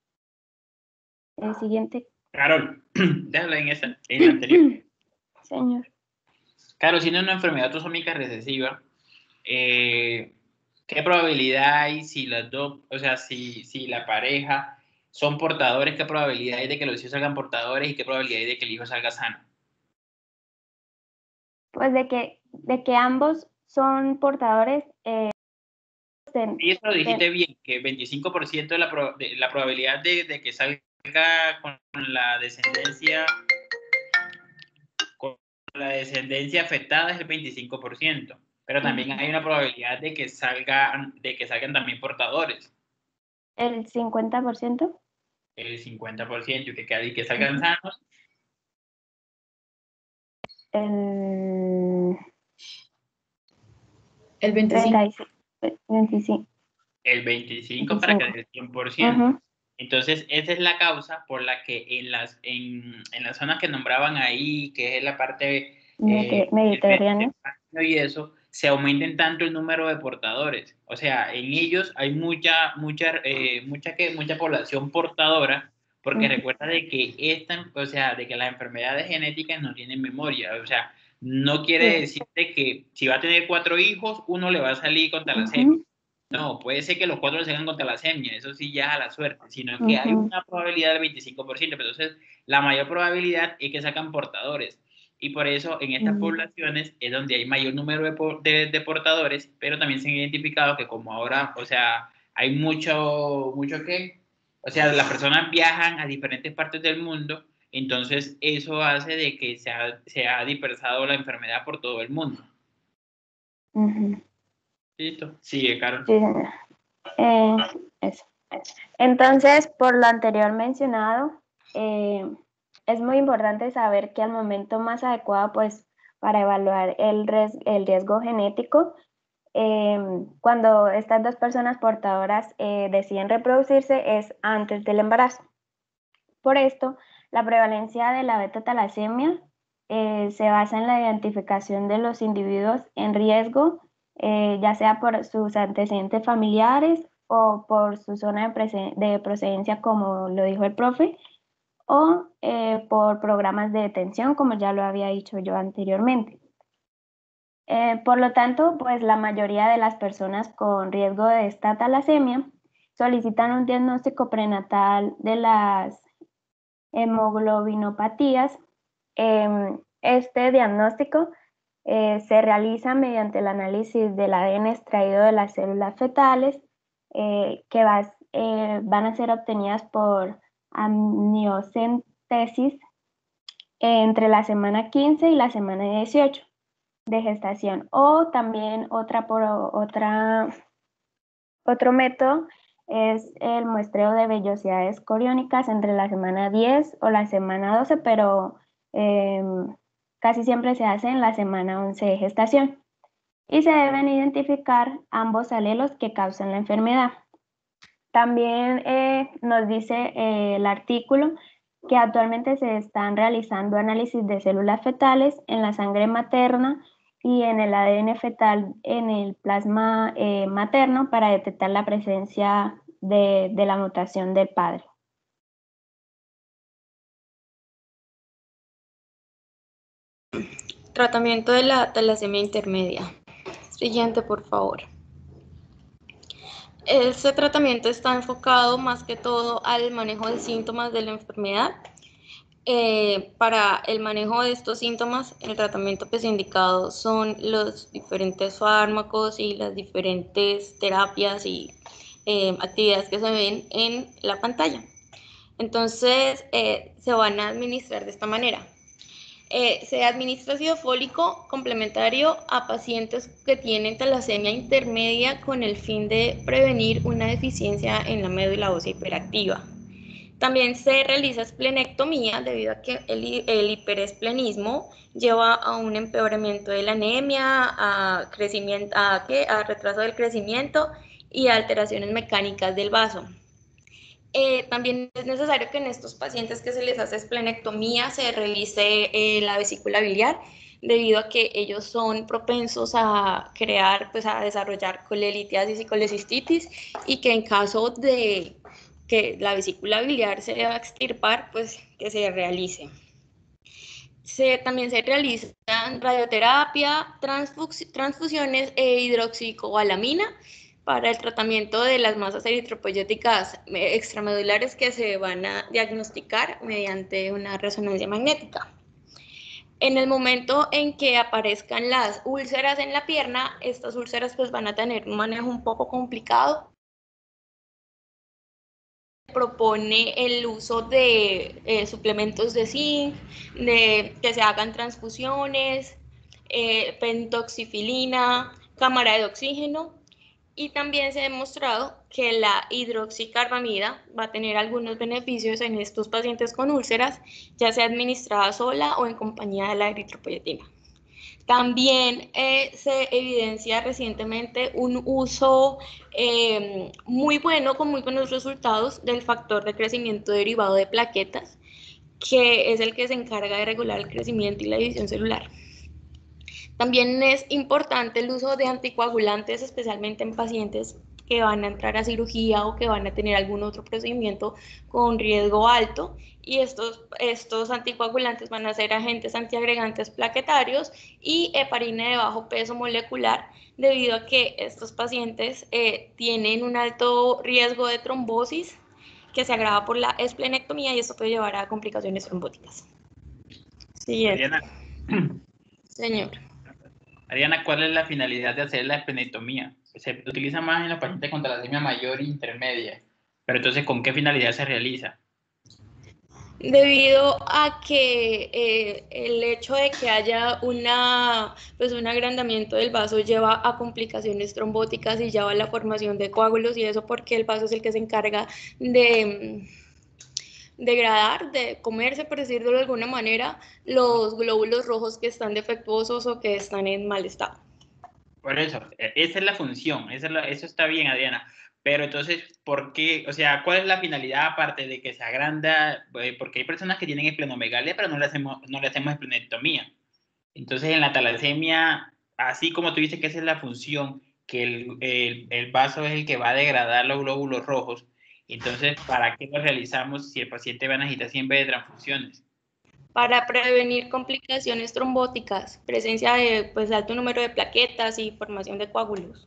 Speaker 2: El siguiente.
Speaker 3: Carol, déjala en esa, en la anterior.
Speaker 2: Señor.
Speaker 3: Carol, si no es una enfermedad autosómica recesiva, eh, ¿qué probabilidad hay si las dos, o sea, si, si la pareja son portadores, qué probabilidad hay de que los hijos salgan portadores y qué probabilidad hay de que el hijo salga sano?
Speaker 2: pues de que, de que ambos son portadores. Eh, de,
Speaker 3: y eso lo dijiste
Speaker 2: de,
Speaker 3: bien, que veinticinco por ciento de la, pro, de la probabilidad de, de que salga con la descendencia con la descendencia afectada es el veinticinco por ciento, pero también hay una probabilidad de que salgan, de que salgan también portadores.
Speaker 2: ¿El cincuenta por ciento?
Speaker 3: El cincuenta por ciento, y que, y que salgan sanos.
Speaker 2: El,
Speaker 4: el veinticinco.
Speaker 2: veinticinco.
Speaker 3: El veinticinco para que del cien por ciento. Uh-huh. Entonces, esa es la causa por la que en las, en, en las zonas que nombraban ahí, que es la parte
Speaker 2: eh, mediterránea
Speaker 3: y eso, se aumenten tanto el número de portadores. O sea, en ellos hay mucha, mucha, eh, mucha, que, mucha población portadora, porque uh-huh. recuerda de que esta, o sea, de que las enfermedades genéticas no tienen memoria. O sea, no quiere sí. decirte que si va a tener cuatro hijos, uno le va a salir con talasemia. Uh-huh. No, puede ser que los cuatro se hagan con talasemia, eso sí ya a la suerte, sino que uh-huh. hay una probabilidad del veinticinco por ciento, pero entonces la mayor probabilidad es que sacan portadores. Y por eso en estas uh-huh. poblaciones es donde hay mayor número de, de, de portadores, pero también se han identificado que como ahora, o sea, hay mucho, mucho que, o sea, las personas viajan a diferentes partes del mundo, entonces eso hace de que se ha, se ha dispersado la enfermedad por todo el mundo.
Speaker 2: Uh-huh.
Speaker 3: Listo, sigue, Carol.
Speaker 2: Sí. Eh, eso. Entonces, por lo anterior mencionado, eh, es muy importante saber que el momento más adecuado, pues, para evaluar el, res el riesgo genético, eh, cuando estas dos personas portadoras eh, deciden reproducirse, es antes del embarazo. Por esto, la prevalencia de la beta-talasemia eh, se basa en la identificación de los individuos en riesgo, eh, ya sea por sus antecedentes familiares o por su zona de, de procedencia, como lo dijo el profe, o eh, por programas de detención, como ya lo había dicho yo anteriormente. Eh, por lo tanto, pues la mayoría de las personas con riesgo de esta talasemia solicitan un diagnóstico prenatal de las hemoglobinopatías. Eh, este diagnóstico eh, se realiza mediante el análisis del A D N extraído de las células fetales eh, que vas, eh, van a ser obtenidas por amniocentesis eh, entre la semana quince y la semana dieciocho de gestación, o también otra por otra otro método es el muestreo de vellosidades coriónicas entre la semana diez o la semana doce, pero eh, casi siempre se hace en la semana once de gestación. Y se deben identificar ambos alelos que causan la enfermedad. También eh, nos dice eh, el artículo que actualmente se están realizando análisis de células fetales en la sangre materna y en el A D N fetal en el plasma eh, materno para detectar la presencia de, de la mutación del padre.
Speaker 5: Tratamiento de la talasemia intermedia. Siguiente, por favor. Este tratamiento está enfocado más que todo al manejo de síntomas de la enfermedad. Eh, para el manejo de estos síntomas, el tratamiento pues indicado son los diferentes fármacos y las diferentes terapias y eh, actividades que se ven en la pantalla. Entonces, eh, se van a administrar de esta manera. Eh, se administra ácido fólico complementario a pacientes que tienen talasemia intermedia con el fin de prevenir una deficiencia en la médula ósea hiperactiva. También se realiza esplenectomía debido a que el, el hiperesplenismo lleva a un empeoramiento de la anemia, a, crecimiento, a, ¿qué? a retraso del crecimiento y a alteraciones mecánicas del vaso. Eh, también es necesario que en estos pacientes que se les hace esplenectomía se revise eh, la vesícula biliar, debido a que ellos son propensos a crear, pues a desarrollar colelitiasis y colecistitis, y que en caso de que la vesícula biliar se deba extirpar, pues que se realice. Se, también se realizan radioterapia, transfus, transfusiones e hidroxicobalamina para el tratamiento de las masas eritropoyéticas extramedulares que se van a diagnosticar mediante una resonancia magnética. En el momento en que aparezcan las úlceras en la pierna, estas úlceras pues van a tener un manejo un poco complicado. Propone el uso de eh, suplementos de zinc, de que se hagan transfusiones, eh, pentoxifilina, cámara de oxígeno, y también se ha demostrado que la hidroxicarbamida va a tener algunos beneficios en estos pacientes con úlceras, ya sea administrada sola o en compañía de la eritropoyetina. También eh, se evidencia recientemente un uso eh, muy bueno, con muy buenos resultados, del factor de crecimiento derivado de plaquetas, que es el que se encarga de regular el crecimiento y la división celular. También es importante el uso de anticoagulantes, especialmente en pacientes que van a entrar a cirugía o que van a tener algún otro procedimiento con riesgo alto, y estos, estos anticoagulantes van a ser agentes antiagregantes plaquetarios y heparina de bajo peso molecular, debido a que estos pacientes eh, tienen un alto riesgo de trombosis que se agrava por la esplenectomía, y esto puede llevar a complicaciones trombóticas. Siguiente.
Speaker 3: Ariana,
Speaker 5: Señor.
Speaker 3: Ariana, ¿cuál es la finalidad de hacer la esplenectomía? Se utiliza más en los pacientes con talasemia mayor e intermedia, pero entonces, ¿con qué finalidad se realiza?
Speaker 5: Debido a que eh, el hecho de que haya una, pues un agrandamiento del vaso lleva a complicaciones trombóticas y lleva a la formación de coágulos, y eso porque el vaso es el que se encarga de degradar, de comerse, por decirlo de alguna manera, los glóbulos rojos que están defectuosos o que están en mal estado.
Speaker 3: Por eso, esa es la función, esa es la, eso está bien, Adriana. Pero entonces, ¿por qué? O sea, ¿cuál es la finalidad aparte de que se agranda? Porque hay personas que tienen esplenomegalia, pero no le hacemos, no le hacemos esplenectomía. Entonces, en la talasemia, así como tú dices que esa es la función, que el, el, el vaso es el que va a degradar los glóbulos rojos, entonces, ¿para qué lo realizamos si el paciente va a necesitar siempre de transfusiones?
Speaker 5: Para prevenir complicaciones trombóticas, presencia de pues, alto número de plaquetas y formación de coágulos.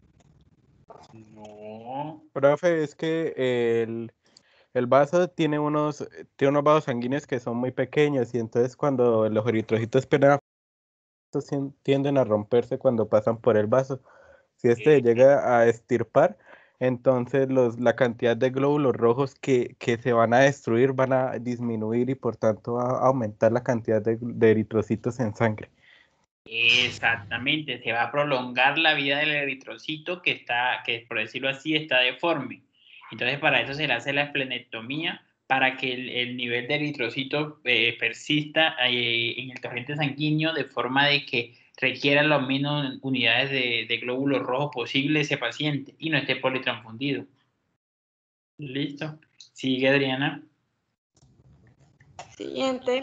Speaker 3: No.
Speaker 6: Profe, es que el, el vaso tiene unos, tiene unos vasos sanguíneos que son muy pequeños, y entonces cuando los eritrocitos pierden, tienden a romperse cuando pasan por el vaso. Si este llega a estirpar, entonces los, la cantidad de glóbulos rojos que, que se van a destruir van a disminuir, y por tanto va a aumentar la cantidad de, de eritrocitos en sangre.
Speaker 3: Exactamente, se va a prolongar la vida del eritrocito que está, que por decirlo así, está deforme. Entonces, para eso se le hace la esplenectomía, para que el, el nivel de eritrocito eh, persista eh, en el torrente sanguíneo, de forma de que requiera las menos unidades de, de glóbulos rojos posible ese paciente y no esté politransfundido. Listo. Sigue, Adriana.
Speaker 5: Siguiente.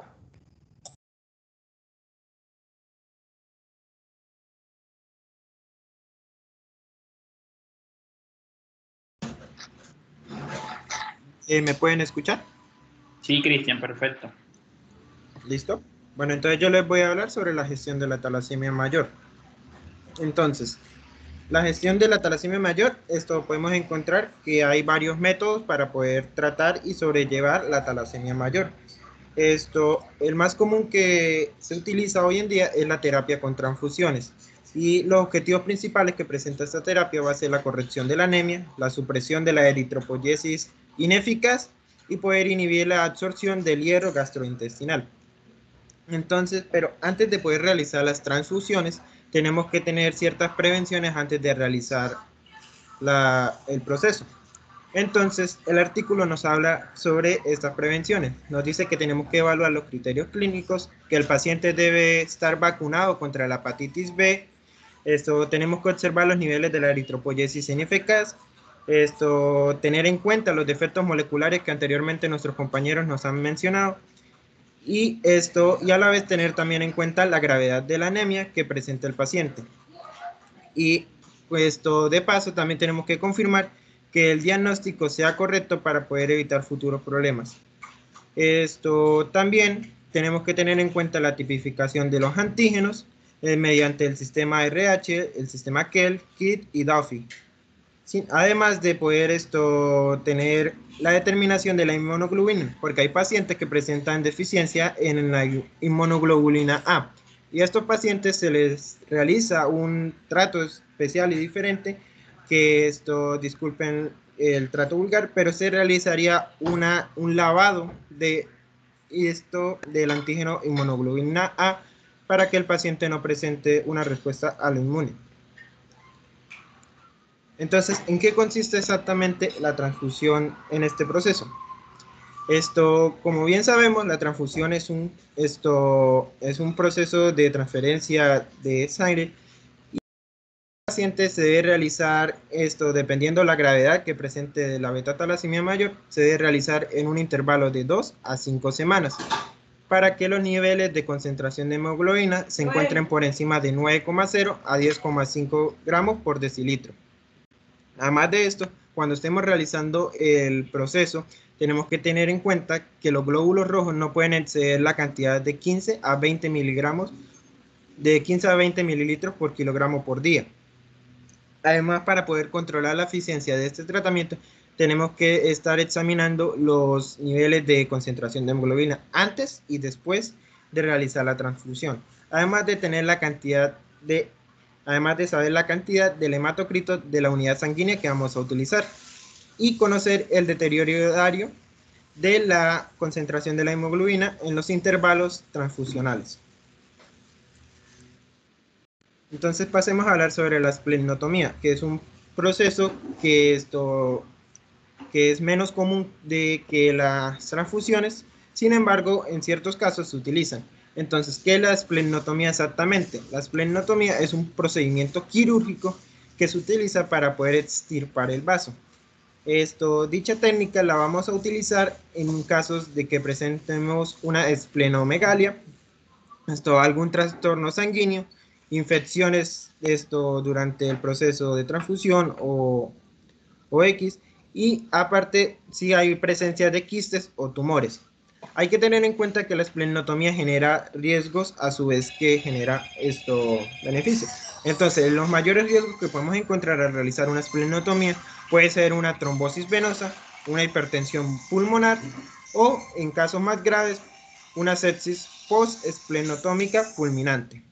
Speaker 7: Eh, ¿Me pueden escuchar?
Speaker 3: Sí, Cristian, perfecto.
Speaker 7: ¿Listo? Bueno, entonces yo les voy a hablar sobre la gestión de la talasemia mayor. Entonces, la gestión de la talasemia mayor, esto podemos encontrar que hay varios métodos para poder tratar y sobrellevar la talasemia mayor. Esto, el más común que se utiliza hoy en día es la terapia con transfusiones. Y los objetivos principales que presenta esta terapia va a ser la corrección de la anemia, la supresión de la eritropoyesis ineficaz y poder inhibir la absorción del hierro gastrointestinal. Entonces, pero antes de poder realizar las transfusiones, tenemos que tener ciertas prevenciones antes de realizar la, el proceso. Entonces, el artículo nos habla sobre estas prevenciones. Nos dice que tenemos que evaluar los criterios clínicos, que el paciente debe estar vacunado contra la hepatitis B. Esto, tenemos que observar los niveles de la eritropoyesis ineficaz. Esto, tener en cuenta los defectos moleculares que anteriormente nuestros compañeros nos han mencionado. Y esto, y a la vez tener también en cuenta la gravedad de la anemia que presenta el paciente. Y pues, esto de paso también tenemos que confirmar que el diagnóstico sea correcto para poder evitar futuros problemas. Esto también tenemos que tener en cuenta la tipificación de los antígenos eh, mediante el sistema R H, el sistema Kell, Kidd y Duffy. Sí, además de poder esto tener la determinación de la inmunoglobulina, porque hay pacientes que presentan deficiencia en la inmunoglobulina A, y a estos pacientes se les realiza un trato especial y diferente, que esto, disculpen el trato vulgar, pero se realizaría una, un lavado de esto del antígeno inmunoglobulina A para que el paciente no presente una respuesta a lo inmune. Entonces, ¿en qué consiste exactamente la transfusión en este proceso? Esto, como bien sabemos, la transfusión es un, esto, es un proceso de transferencia de sangre y el paciente se debe realizar esto, dependiendo la gravedad que presente la beta-talasemia mayor, se debe realizar en un intervalo de dos a cinco semanas para que los niveles de concentración de hemoglobina se encuentren por encima de nueve coma cero a diez coma cinco gramos por decilitro. Además de esto, cuando estemos realizando el proceso, tenemos que tener en cuenta que los glóbulos rojos no pueden exceder la cantidad de quince a veinte miligramos, de quince a veinte mililitros por kilogramo por día. Además, para poder controlar la eficiencia de este tratamiento, tenemos que estar examinando los niveles de concentración de hemoglobina antes y después de realizar la transfusión. Además de tener la cantidad de además de saber la cantidad del hematocrito de la unidad sanguínea que vamos a utilizar y conocer el deterioro diario de la concentración de la hemoglobina en los intervalos transfusionales. Entonces pasemos a hablar sobre la esplenotomía, que es un proceso que, esto, que es menos común de que las transfusiones, sin embargo, en ciertos casos se utilizan. Entonces, ¿qué es la esplenotomía exactamente? La esplenotomía es un procedimiento quirúrgico que se utiliza para poder extirpar el vaso. Esto, dicha técnica la vamos a utilizar en casos de que presentemos una esplenomegalia, esto, algún trastorno sanguíneo, infecciones esto, durante el proceso de transfusión o, o X, y aparte si hay presencia de quistes o tumores. Hay que tener en cuenta que la esplenotomía genera riesgos a su vez que genera estos beneficios. Entonces, los mayores riesgos que podemos encontrar al realizar una esplenotomía puede ser una trombosis venosa, una hipertensión pulmonar o, en casos más graves, una sepsis post-esplenotómica fulminante.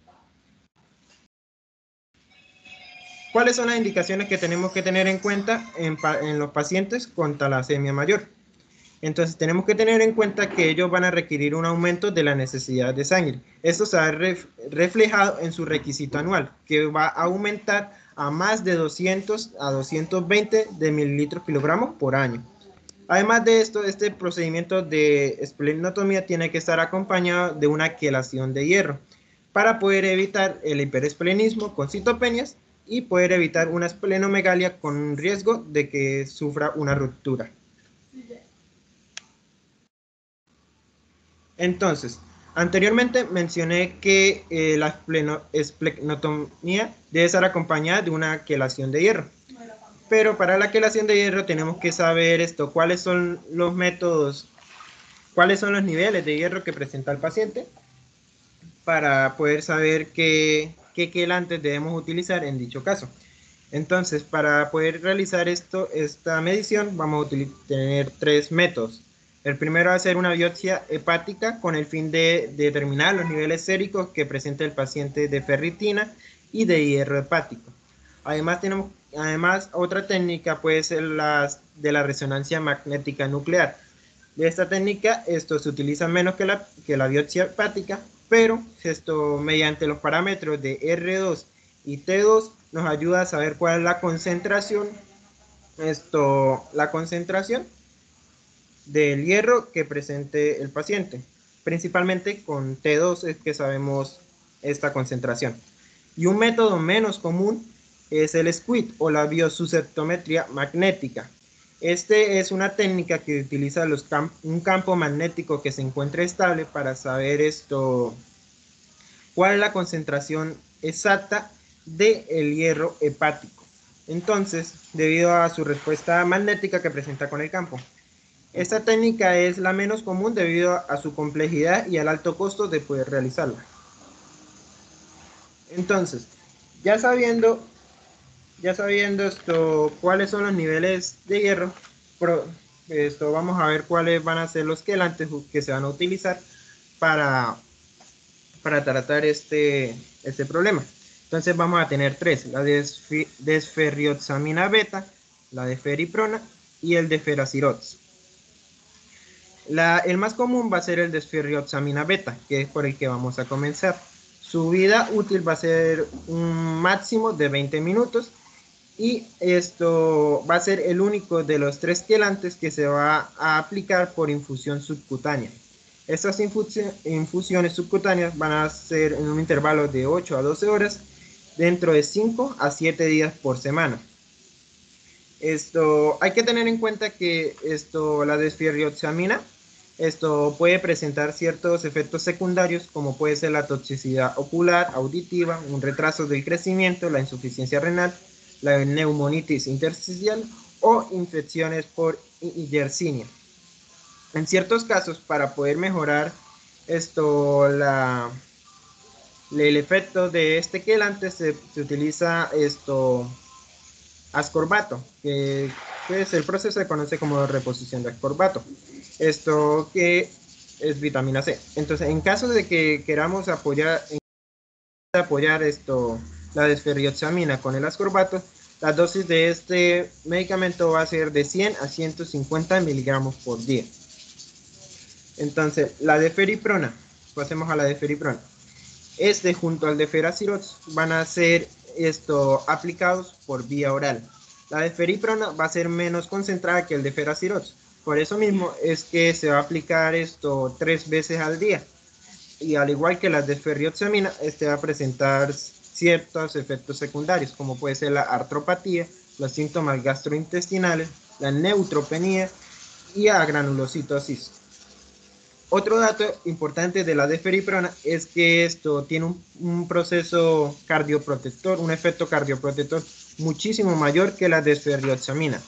Speaker 7: ¿Cuáles son las indicaciones que tenemos que tener en cuenta en, en los pacientes con talasemia mayor? Entonces tenemos que tener en cuenta que ellos van a requerir un aumento de la necesidad de sangre. Esto se va ref, reflejado en su requisito anual, que va a aumentar a más de doscientos a doscientos veinte de mililitros kilogramos por año. Además de esto, este procedimiento de esplenotomía tiene que estar acompañado de una quelación de hierro para poder evitar el hiperesplenismo con citopenias y poder evitar una esplenomegalia con un riesgo de que sufra una ruptura. Entonces, anteriormente mencioné que eh, la esplenotomía debe estar acompañada de una quelación de hierro. Pero para la quelación de hierro tenemos que saber esto, cuáles son los métodos, cuáles son los niveles de hierro que presenta el paciente para poder saber qué, qué quelantes debemos utilizar en dicho caso. Entonces, para poder realizar esto, esta medición, vamos a tener tres métodos. El primero va a ser una biopsia hepática con el fin de, de determinar los niveles séricos que presenta el paciente de ferritina y de hierro hepático. Además, tenemos, además otra técnica puede ser la de la resonancia magnética nuclear. De esta técnica, esto se utiliza menos que la, que la biopsia hepática, pero esto mediante los parámetros de R dos y T dos nos ayuda a saber cuál es la concentración, esto, la concentración del hierro que presente el paciente. Principalmente con T dos es que sabemos esta concentración. Y un método menos común es el S Q I D o la biosusceptometría magnética. Este es una técnica que utiliza los camp un campo magnético que se encuentre estable para saber esto, cuál es la concentración exacta del hierro hepático. Entonces, debido a su respuesta magnética que presenta con el campo. Esta técnica es la menos común debido a su complejidad y al alto costo de poder realizarla. Entonces, ya sabiendo ya sabiendo esto, cuáles son los niveles de hierro, pro, esto vamos a ver cuáles van a ser los quelantes que se van a utilizar para, para tratar este, este problema. Entonces vamos a tener tres, la desfi, desferrioxamina beta, la desferiprona y el desferacirox. La, el más común va a ser el desferrioxamina beta, que es por el que vamos a comenzar. Su vida útil va a ser un máximo de veinte minutos y esto va a ser el único de los tres quelantes que se va a aplicar por infusión subcutánea. Estas infusión, infusiones subcutáneas van a ser en un intervalo de ocho a doce horas dentro de cinco a siete días por semana. Esto, hay que tener en cuenta que esto, la desferrioxamina esto puede presentar ciertos efectos secundarios como puede ser la toxicidad ocular, auditiva, un retraso del crecimiento, la insuficiencia renal, la neumonitis intersticial o infecciones por Yersinia. En ciertos casos, para poder mejorar esto, la, el efecto de este quelante se, se utiliza esto ascorbato, que pues, el proceso se conoce como reposición de ascorbato. Esto que es vitamina C. Entonces, en caso de que queramos apoyar, apoyar esto, la desferrioxamina con el ascorbato, la dosis de este medicamento va a ser de cien a ciento cincuenta miligramos por día. Entonces, la desferiprona, pasemos a la desferiprona. Este junto al desferacirox van a ser esto aplicados por vía oral. La desferiprona va a ser menos concentrada que el desferacirox. Por eso mismo es que se va a aplicar esto tres veces al día. Y al igual que la desferrioxamina, este va a presentar ciertos efectos secundarios, como puede ser la artropatía, los síntomas gastrointestinales, la neutropenia y la granulocitosis. Otro dato importante de la desferiprona es que esto tiene un, un proceso cardioprotector, un efecto cardioprotector muchísimo mayor que la desferrioxamina.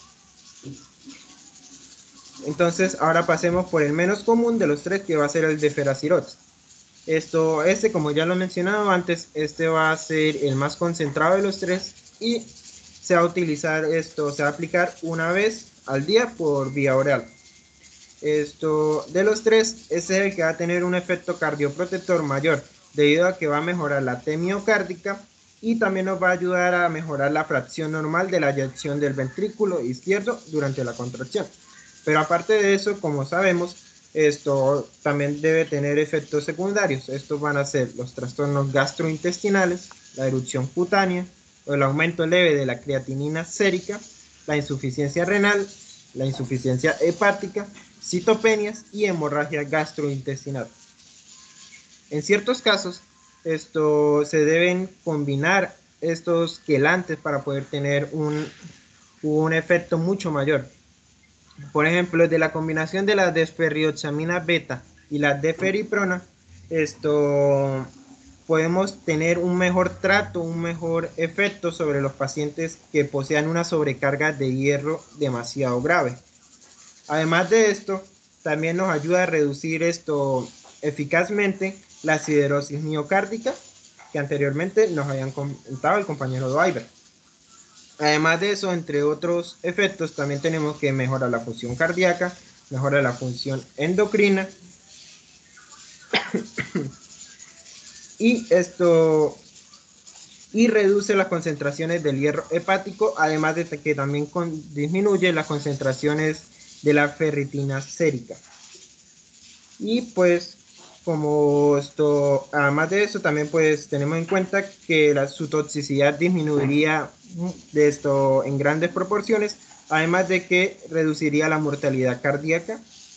Speaker 7: Entonces, ahora pasemos por el menos común de los tres, que va a ser el desferacirox. Esto, este, como ya lo he mencionado antes, este va a ser el más concentrado de los tres y se va a utilizar esto, se va a aplicar una vez al día por vía oral. Esto, de los tres, este es el que va a tener un efecto cardioprotector mayor, debido a que va a mejorar la T miocárdica y también nos va a ayudar a mejorar la fracción normal de la eyección del ventrículo izquierdo durante la contracción. Pero aparte de eso, como sabemos, esto también debe tener efectos secundarios. Estos van a ser los trastornos gastrointestinales, la erupción cutánea, el aumento leve de la creatinina sérica, la insuficiencia renal, la insuficiencia hepática, citopenias y hemorragia gastrointestinal. En ciertos casos, esto se deben combinar estos quelantes para poder tener un, un efecto mucho mayor. Por ejemplo, de la combinación de la desferrioxamina beta y la desferiprona, esto podemos tener un mejor trato, un mejor efecto sobre los pacientes que posean una sobrecarga de hierro demasiado grave. Además de esto, también nos ayuda a reducir esto eficazmente la siderosis miocárdica, que anteriormente nos habían comentado el compañero Doiber. Además de eso, entre otros efectos, también tenemos que mejorar la función cardíaca, mejora la función endocrina y esto y reduce las concentraciones del hierro hepático, además de que también con, disminuye las concentraciones de la ferritina sérica. Y pues como esto, además de eso, también pues tenemos en cuenta que la, su toxicidad disminuiría de esto en grandes proporciones, además de que reduciría la mortalidad cardíaca.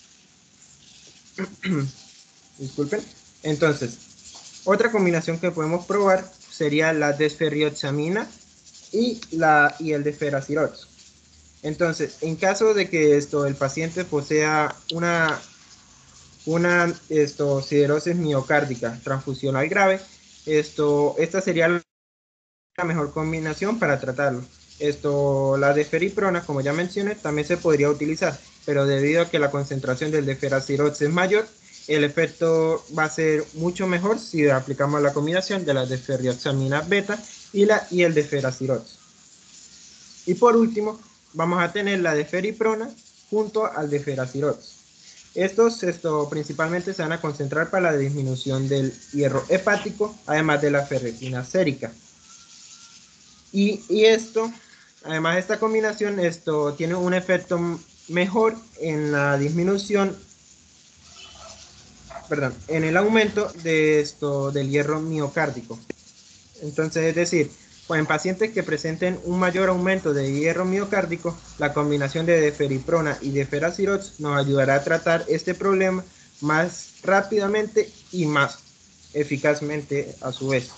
Speaker 7: Disculpen. Entonces, otra combinación que podemos probar sería la desferrioxamina y, la, y el desferacirox. Entonces, en caso de que esto, el paciente posea una una esto, siderosis miocárdica transfusional grave, esto, esta sería la mejor combinación para tratarlo. Esto, la desferiprona, como ya mencioné, también se podría utilizar, pero debido a que la concentración del desferacirox es mayor, el efecto va a ser mucho mejor si aplicamos la combinación de la desferrioxamina beta y, la, y el desferacirox. Y por último, vamos a tener la deferiprona junto al deferacirox. Estos esto, principalmente se van a concentrar para la disminución del hierro hepático, además de la ferritina sérica. Y, y esto, además de esta combinación, esto tiene un efecto mejor en la disminución, perdón, en el aumento de esto, del hierro miocárdico. Entonces, es decir, pues en pacientes que presenten un mayor aumento de hierro miocárdico, la combinación de deferiprona y deferacirox nos ayudará a tratar este problema más rápidamente y más eficazmente a su vez.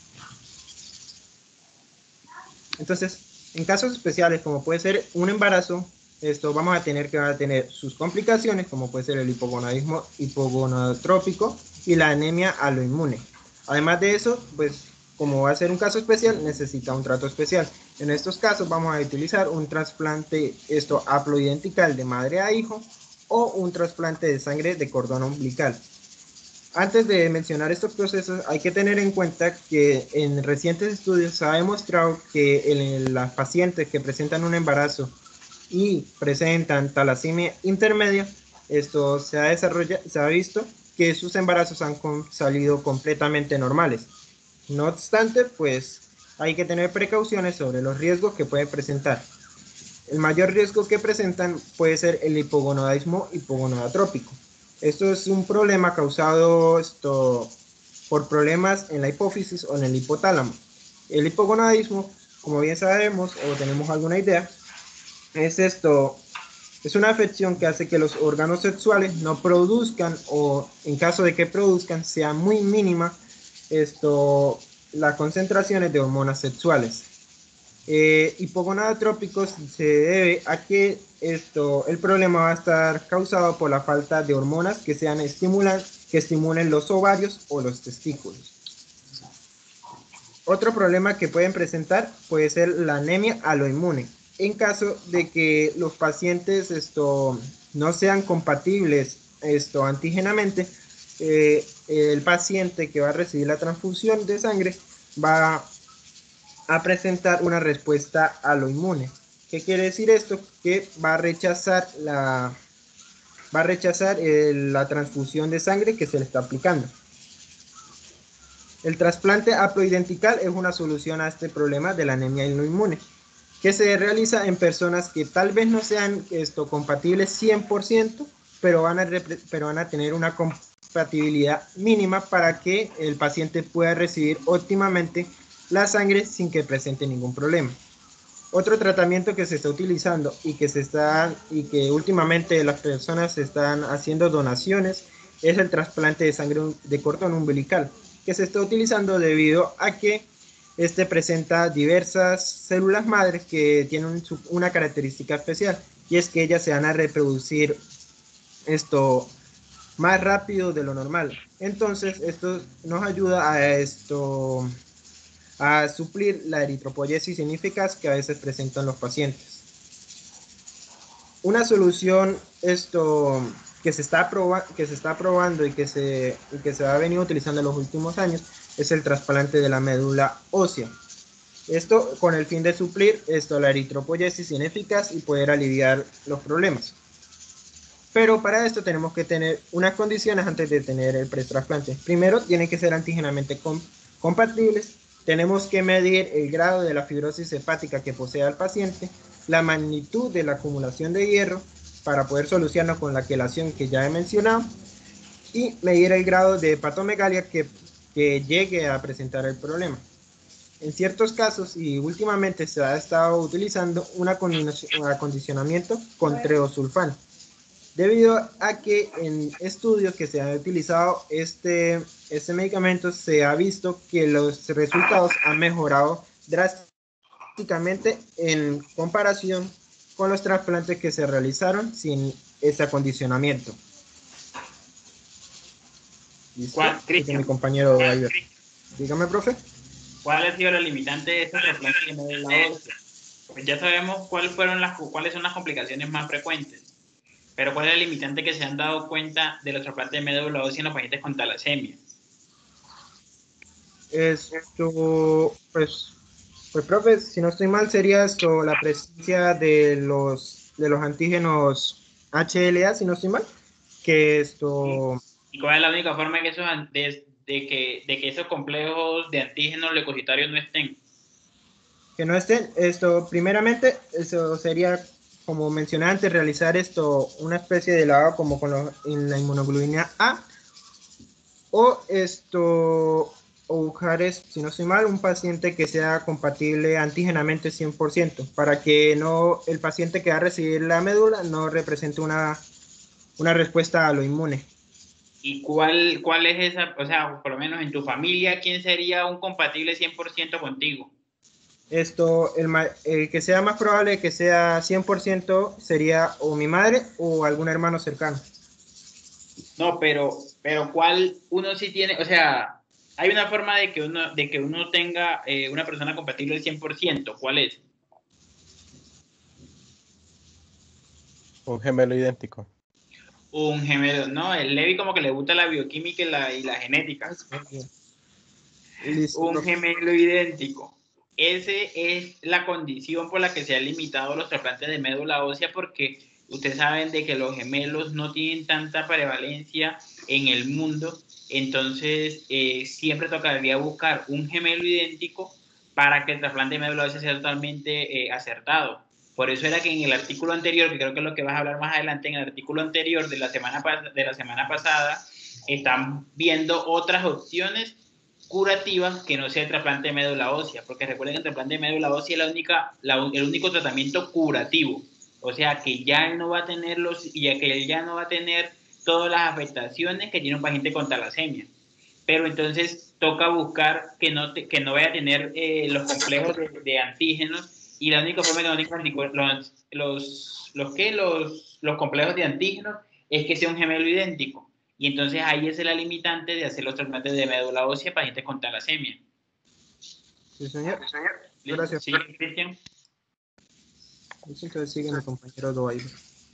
Speaker 7: Entonces, en casos especiales como puede ser un embarazo, esto vamos a tener que va a tener sus complicaciones, como puede ser el hipogonadismo hipogonadotrópico y la anemia aloinmune. Además de eso, pues como va a ser un caso especial, necesita un trato especial. En estos casos vamos a utilizar un trasplante esto haploidentical de madre a hijo o un trasplante de sangre de cordón umbilical. Antes de mencionar estos procesos, hay que tener en cuenta que en recientes estudios se ha demostrado que en las pacientes que presentan un embarazo y presentan talasemia intermedia, esto se ha desarrollado, se ha visto que sus embarazos han salido completamente normales. No obstante, pues hay que tener precauciones sobre los riesgos que pueden presentar. El mayor riesgo que presentan puede ser el hipogonadismo hipogonadotrópico. Esto es un problema causado esto, por problemas en la hipófisis o en el hipotálamo. El hipogonadismo, como bien sabemos o tenemos alguna idea, es esto, es una afección que hace que los órganos sexuales no produzcan o en caso de que produzcan sea muy mínima esto, las concentraciones de hormonas sexuales. Eh, hipogonadotrópicos se debe a que esto, el problema va a estar causado por la falta de hormonas que sean estimulan, que estimulen los ovarios o los testículos. Otro problema que pueden presentar puede ser la anemia aloinmune. En caso de que los pacientes esto, no sean compatibles esto, antígenamente, eh, el paciente que va a recibir la transfusión de sangre va a presentar una respuesta aloinmune. ¿Qué quiere decir esto? Que va a rechazar la, va a rechazar el, la transfusión de sangre que se le está aplicando. El trasplante haploidentical es una solución a este problema de la anemia aloinmune, que se realiza en personas que tal vez no sean esto, compatibles cien por ciento, pero van, a, pero van a tener una compatibilidad mínima para que el paciente pueda recibir óptimamente la sangre sin que presente ningún problema. Otro tratamiento que se está utilizando y que, se está, y que últimamente las personas están haciendo donaciones es el trasplante de sangre de cordón umbilical, que se está utilizando debido a que este presenta diversas células madres que tienen una característica especial, y es que ellas se van a reproducir esto más rápido de lo normal. Entonces esto nos ayuda a esto a suplir la eritropoyesis ineficaz que a veces presentan los pacientes. Una solución esto que se está proba que se está probando y que se y que se ha venido utilizando en los últimos años es el trasplante de la médula ósea. Esto con el fin de suplir esto la eritropoyesis ineficaz y poder aliviar los problemas. Pero para esto tenemos que tener unas condiciones antes de tener el pretrasplante. Primero, tienen que ser antígenamente com compatibles. Tenemos que medir el grado de la fibrosis hepática que posea el paciente, la magnitud de la acumulación de hierro para poder solucionarnos con la quelación que ya he mencionado y medir el grado de hepatomegalia que, que llegue a presentar el problema. En ciertos casos y últimamente se ha estado utilizando un acondicionamiento con treosulfán, debido a que en estudios que se han utilizado este, este medicamento se ha visto que los resultados han mejorado drásticamente en comparación con los trasplantes que se realizaron sin ese acondicionamiento. ¿Listo?
Speaker 3: ¿Cuál, Cristian?
Speaker 7: Mi compañero Iber. Dígame, profe.
Speaker 3: ¿Cuál ha sido la limitante de estos trasplantes de médula ósea? Pues ya sabemos cuáles fueron las, cuáles son las complicaciones más frecuentes. Pero ¿cuál es el limitante que se han dado cuenta de los trasplantes de médula ósea en los pacientes con talasemia?
Speaker 7: Esto, pues, Pues, profe, si no estoy mal, sería esto la presencia de los, de los antígenos H L A, si no estoy mal, que esto...
Speaker 3: ¿Y cuál es la única forma que esos, an- de, de que, de que esos complejos de antígenos leucocitarios no estén?
Speaker 7: que no estén, esto, primeramente, eso sería, como mencioné antes, realizar esto, una especie de lavado como con los- en la inmunoglobulina A, o esto, o buscar, es, si no estoy mal, un paciente que sea compatible antígenamente cien por ciento, para que no, el paciente que va a recibir la médula no represente una, una respuesta a lo inmune.
Speaker 3: ¿Y cuál, cuál es esa, o sea, por lo menos en tu familia, quién sería un compatible cien por ciento contigo?
Speaker 7: Esto, el, ma- el que sea más probable que sea cien por ciento sería o mi madre o algún hermano cercano.
Speaker 3: No, pero, pero ¿cuál uno sí tiene? O sea, hay una forma de que uno, de que uno tenga eh, una persona compatible al cien por ciento. ¿Cuál es?
Speaker 6: Un gemelo idéntico.
Speaker 3: Un gemelo. No, el Levi como que le gusta la bioquímica y la, y la genética.
Speaker 7: Listo,
Speaker 3: Un
Speaker 7: profe.
Speaker 3: gemelo idéntico. Ese es la condición por la que se han limitado los trasplantes de médula ósea, porque ustedes saben de que los gemelos no tienen tanta prevalencia en el mundo, entonces eh, siempre tocaría buscar un gemelo idéntico para que el trasplante de médula ósea sea totalmente eh, acertado. Por eso era que en el artículo anterior, que creo que es lo que vas a hablar más adelante, en el artículo anterior de la semana, de la semana pasada, están viendo otras opciones curativas que no sea el trasplante de médula ósea, porque recuerden que el trasplante de médula ósea es la única, la, el único tratamiento curativo, o sea que ya él no va a tener los, ya que él ya no va a tener todas las afectaciones que tiene un paciente con talasemia, pero entonces toca buscar que no, te, que no vaya a tener eh, los complejos de, de antígenos, y la única forma que no tenga los, los, los, ¿qué? los, los complejos de antígenos es que sea un gemelo idéntico. Y entonces ahí es la limitante de hacer los trasplantes de médula ósea para gente con talasemia.
Speaker 7: Sí, señor. Gracias.
Speaker 3: ¿Sí, Cristian?
Speaker 7: Entonces sigue mi compañero Doaido.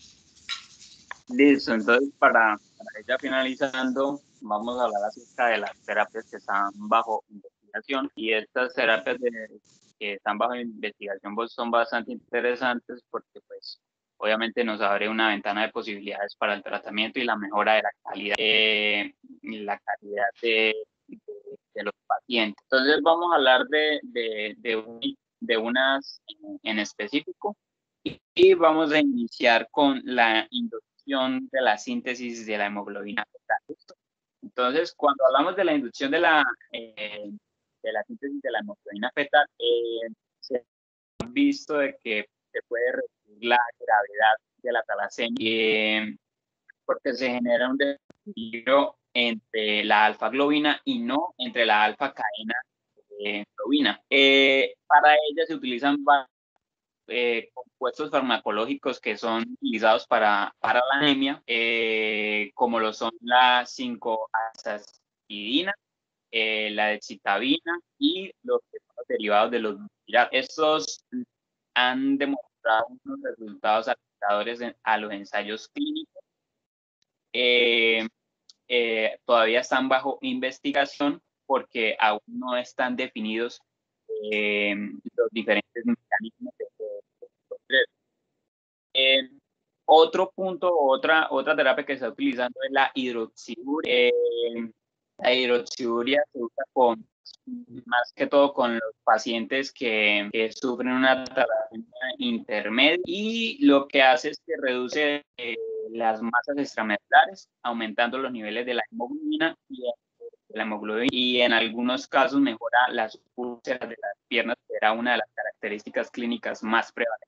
Speaker 1: Listo, entonces para, para ir ya finalizando, vamos a hablar acerca de las terapias que están bajo investigación, y estas terapias de, que están bajo investigación pues, son bastante interesantes porque pues obviamente nos abre una ventana de posibilidades para el tratamiento y la mejora de la calidad, eh, la calidad de, de, de los pacientes. Entonces vamos a hablar de, de, de, un, de unas en, en específico, y vamos a iniciar con la inducción de la síntesis de la hemoglobina fetal. Entonces, cuando hablamos de la inducción de la, eh, de la síntesis de la hemoglobina fetal, eh, se ha visto de que se puede reducir la gravedad de la talasemia, eh, porque se genera un desequilibrio entre la alfa-globina y no entre la alfa-cadena de globina. Eh, para ella se utilizan Eh, compuestos farmacológicos que son utilizados para, para la anemia, eh, como lo son la cinco azacitidina, eh, la decitabina y los, los derivados de los glutiratos. Estos han demostrado unos resultados alentadores a los ensayos clínicos. Eh, eh, todavía están bajo investigación porque aún no están definidos eh, los diferentes mecanismos de, de, de Eh, otro punto, otra, otra terapia que se está utilizando es la hidroxiuria. Eh, la hidroxiuria se usa con, más que todo con los pacientes que, que sufren una talasemia intermedia, y lo que hace es que reduce eh, las masas extramedulares, aumentando los niveles de la hemoglobina y la hemoglobina, y en algunos casos mejora las úlceras de las piernas, que era una de las características clínicas más prevalentes.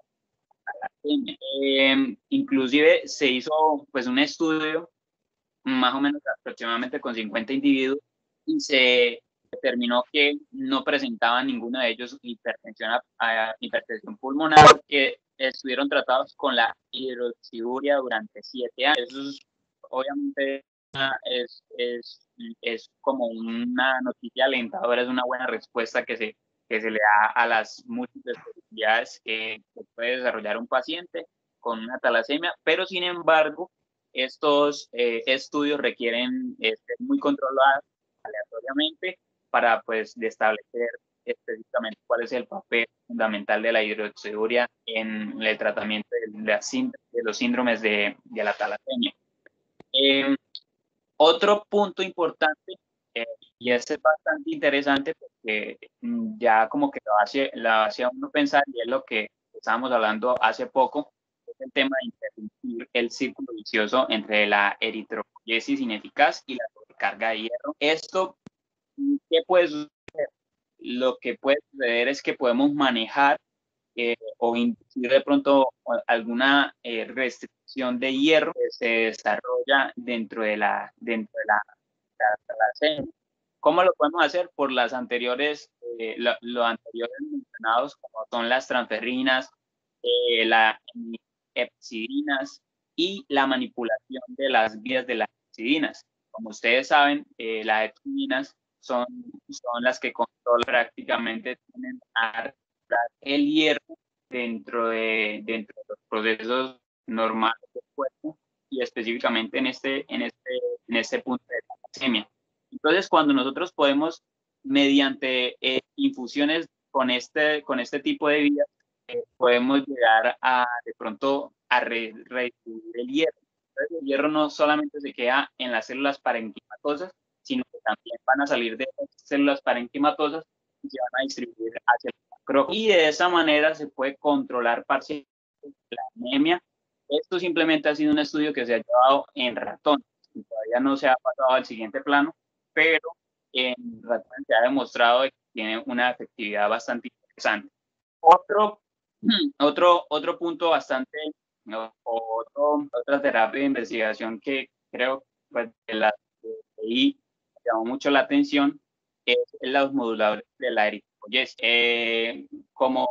Speaker 1: Eh, inclusive se hizo pues un estudio más o menos aproximadamente con cincuenta individuos, y se determinó que no presentaban ninguno de ellos hipertensión, a, a, hipertensión pulmonar, que estuvieron tratados con la hidroxiuria durante siete años. Eso es, obviamente es, es, es como una noticia alentadora, es una buena respuesta que se que se le da a las múltiples posibilidades que, que puede desarrollar un paciente con una talasemia, pero sin embargo, estos eh, estudios requieren eh, ser muy controlados aleatoriamente para pues establecer específicamente cuál es el papel fundamental de la hidroxiuria en el tratamiento de, la, de los síndromes de, de la talasemia. Eh, otro punto importante, eh, y este es bastante interesante porque mm, ya como que lo hace, lo hace a uno pensar, y es lo que estábamos hablando hace poco, es el tema de interrumpir el círculo vicioso entre la eritropoyesis ineficaz y la sobrecarga de hierro. Esto, ¿qué puede suceder? Lo que puede suceder es que podemos manejar eh, o inducir de pronto alguna eh, restricción de hierro que se desarrolla dentro de la, dentro de la, la talasemia. ¿Cómo lo podemos hacer? Por las anteriores, eh, lo, lo anteriores mencionados, como son las transferrinas, eh, las hepcidinas y la manipulación de las vías de las hepcidinas. Como ustedes saben, eh, las hepcidinas son, son las que controlan prácticamente, tienen a el hierro dentro de, dentro de los procesos normales del cuerpo y específicamente en este, en este, en este punto de la talasemia. Entonces, cuando nosotros podemos, mediante eh, infusiones con este, con este tipo de vías, eh, podemos llegar a, de pronto, a re, redistribuir el hierro. Entonces, el hierro no solamente se queda en las células parenquimatosas, sino que también van a salir de esas células parenquimatosas y se van a distribuir hacia el macrófago. Y de esa manera se puede controlar parcialmente la anemia. Esto simplemente ha sido un estudio que se ha llevado en ratones y todavía no se ha pasado al siguiente plano, pero en ratones se ha demostrado que tiene una efectividad bastante interesante. Otro, otro, otro punto bastante, ¿no? Otro, otra terapia de investigación que creo pues, que la que leí llamó mucho la atención es los moduladores de la eritropoyesis. Eh, como,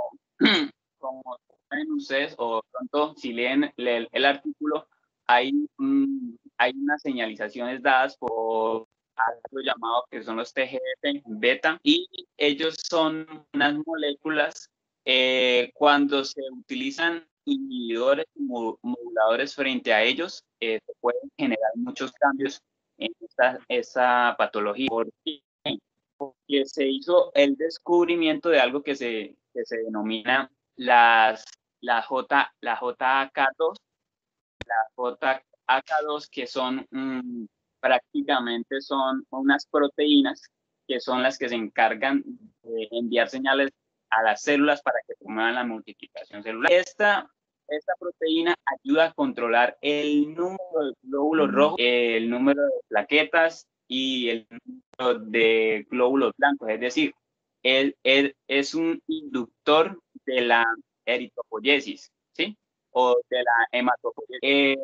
Speaker 1: como saben ustedes, o pronto si leen el, el artículo, hay, mm, hay unas señalizaciones dadas por algo llamado que son los T G F beta, y ellos son unas moléculas eh, cuando se utilizan inhibidores y moduladores frente a ellos, eh, se pueden generar muchos cambios en esta, esa patología. ¿Por qué? Porque se hizo el descubrimiento de algo que se, que se denomina las, la, J, la J A K dos, la J A K dos, que son mmm, prácticamente son unas proteínas que son las que se encargan de enviar señales a las células para que promuevan la multiplicación celular. Esta, esta proteína ayuda a controlar el número de glóbulos rojos, el número de plaquetas y el número de glóbulos blancos, es decir, él, él es un inductor de la eritropoyesis, ¿sí? O de la hematopoyesis. Eh,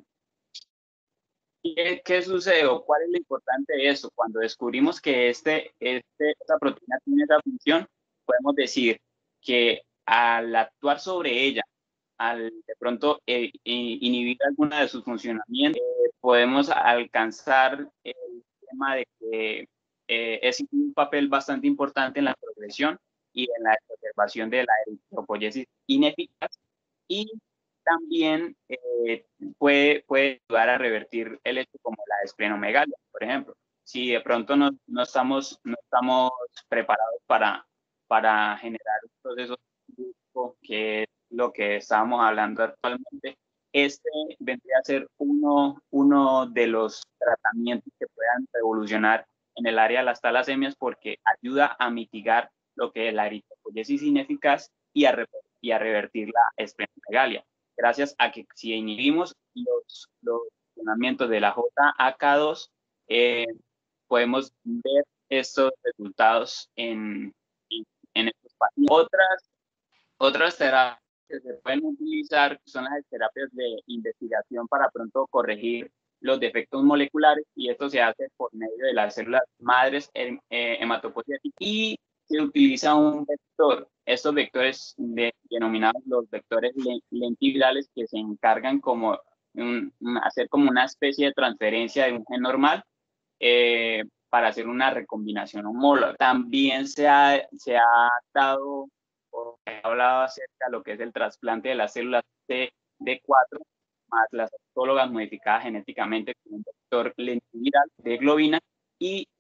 Speaker 1: ¿Qué, ¿Qué sucede o cuál es lo importante de eso? Cuando descubrimos que este, este, esta proteína tiene esa función, podemos decir que al actuar sobre ella, al de pronto eh, inhibir alguna de sus funcionamientos, eh, podemos alcanzar el tema de que eh, es un papel bastante importante en la progresión y en la exacerbación de la eritropoyesis ineficaz, y también eh, puede, puede ayudar a revertir el hecho como la esplenomegalia, por ejemplo. Si de pronto no, no, estamos, no estamos preparados para, para generar un proceso que es lo que estábamos hablando actualmente, este vendría a ser uno, uno de los tratamientos que puedan revolucionar en el área de las talasemias, porque ayuda a mitigar lo que es la eritropoyesis ineficaz y a, y a revertir la esplenomegalia, gracias a que si inhibimos los, los funcionamientos de la J A K dos, eh, podemos ver estos resultados en, en, en estos pacientes. Otras, otras terapias que se pueden utilizar son las terapias de investigación para pronto corregir los defectos moleculares, y esto se hace por medio de las células madres eh, hematopoyéticas, y se utiliza un vector. Estos vectores de, denominados los vectores lentivirales, que se encargan como un, hacer como una especie de transferencia de un gen normal eh, para hacer una recombinación homóloga. También se ha, se ha dado, o se ha hablado acerca de lo que es el trasplante de las células C D cuatro más las autólogas modificadas genéticamente con un vector lentiviral de globina, y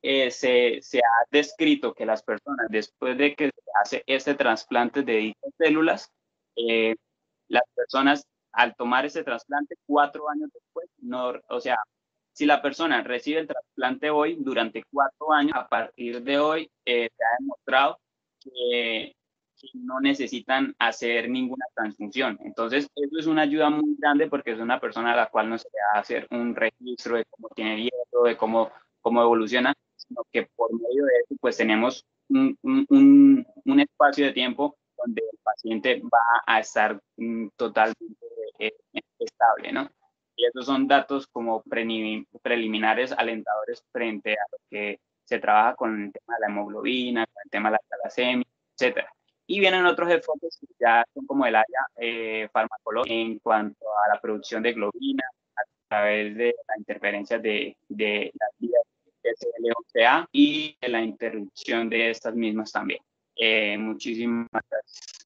Speaker 1: eh, se, se ha descrito que las personas, después de que se hace este trasplante de dichas células, eh, las personas al tomar ese trasplante cuatro años después, no, o sea, si la persona recibe el trasplante hoy, durante cuatro años, a partir de hoy, eh, se ha demostrado que, que no necesitan hacer ninguna transfusión. Entonces, eso es una ayuda muy grande porque es una persona a la cual no se le va a hacer un registro de cómo tiene hierro, de cómo, cómo evoluciona, sino que por medio de eso, pues tenemos un, un, un espacio de tiempo donde el paciente va a estar mm, totalmente eh, estable, ¿no? Y esos son datos como pre preliminares alentadores frente a lo que se trabaja con el tema de la hemoglobina, con el tema de la talasemia, etcétera. Y vienen otros enfoques que ya son como el área eh, farmacológica en cuanto a la producción de globina a través de la interferencia de, de las vías S L once A y de la interrupción de estas mismas también. Eh, muchísimas gracias.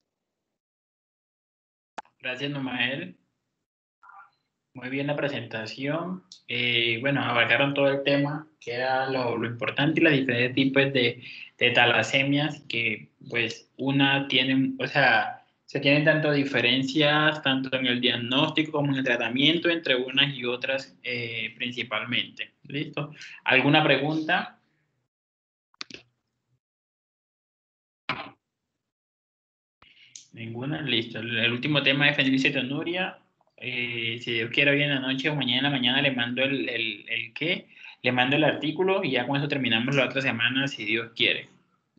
Speaker 3: Gracias, Numael. Muy bien la presentación. Eh, bueno, abarcaron todo el tema, que era lo, lo importante y los diferentes tipos de, de talasemias, que pues una tiene, o sea, se tienen tanto diferencias, tanto en el diagnóstico como en el tratamiento, entre unas y otras eh, principalmente. ¿Listo? ¿Alguna pregunta? Ninguna, listo. El, el último tema es fenilcetonuria. Eh, si Dios quiere, hoy en la noche o mañana en la mañana le mando el, el, el qué, le mando el artículo y ya con eso terminamos la otra semana, si Dios quiere.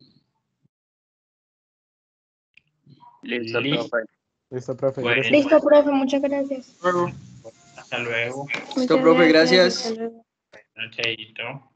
Speaker 1: Listo,
Speaker 3: Listo.
Speaker 1: profe.
Speaker 6: Listo, profe.
Speaker 3: Bueno,
Speaker 6: Gracias.
Speaker 5: Listo, profe, muchas gracias.
Speaker 7: Luego.
Speaker 3: hasta luego.
Speaker 2: Muchas
Speaker 8: profe,
Speaker 2: gracias.
Speaker 8: gracias.
Speaker 2: Hasta luego.
Speaker 3: Chaito.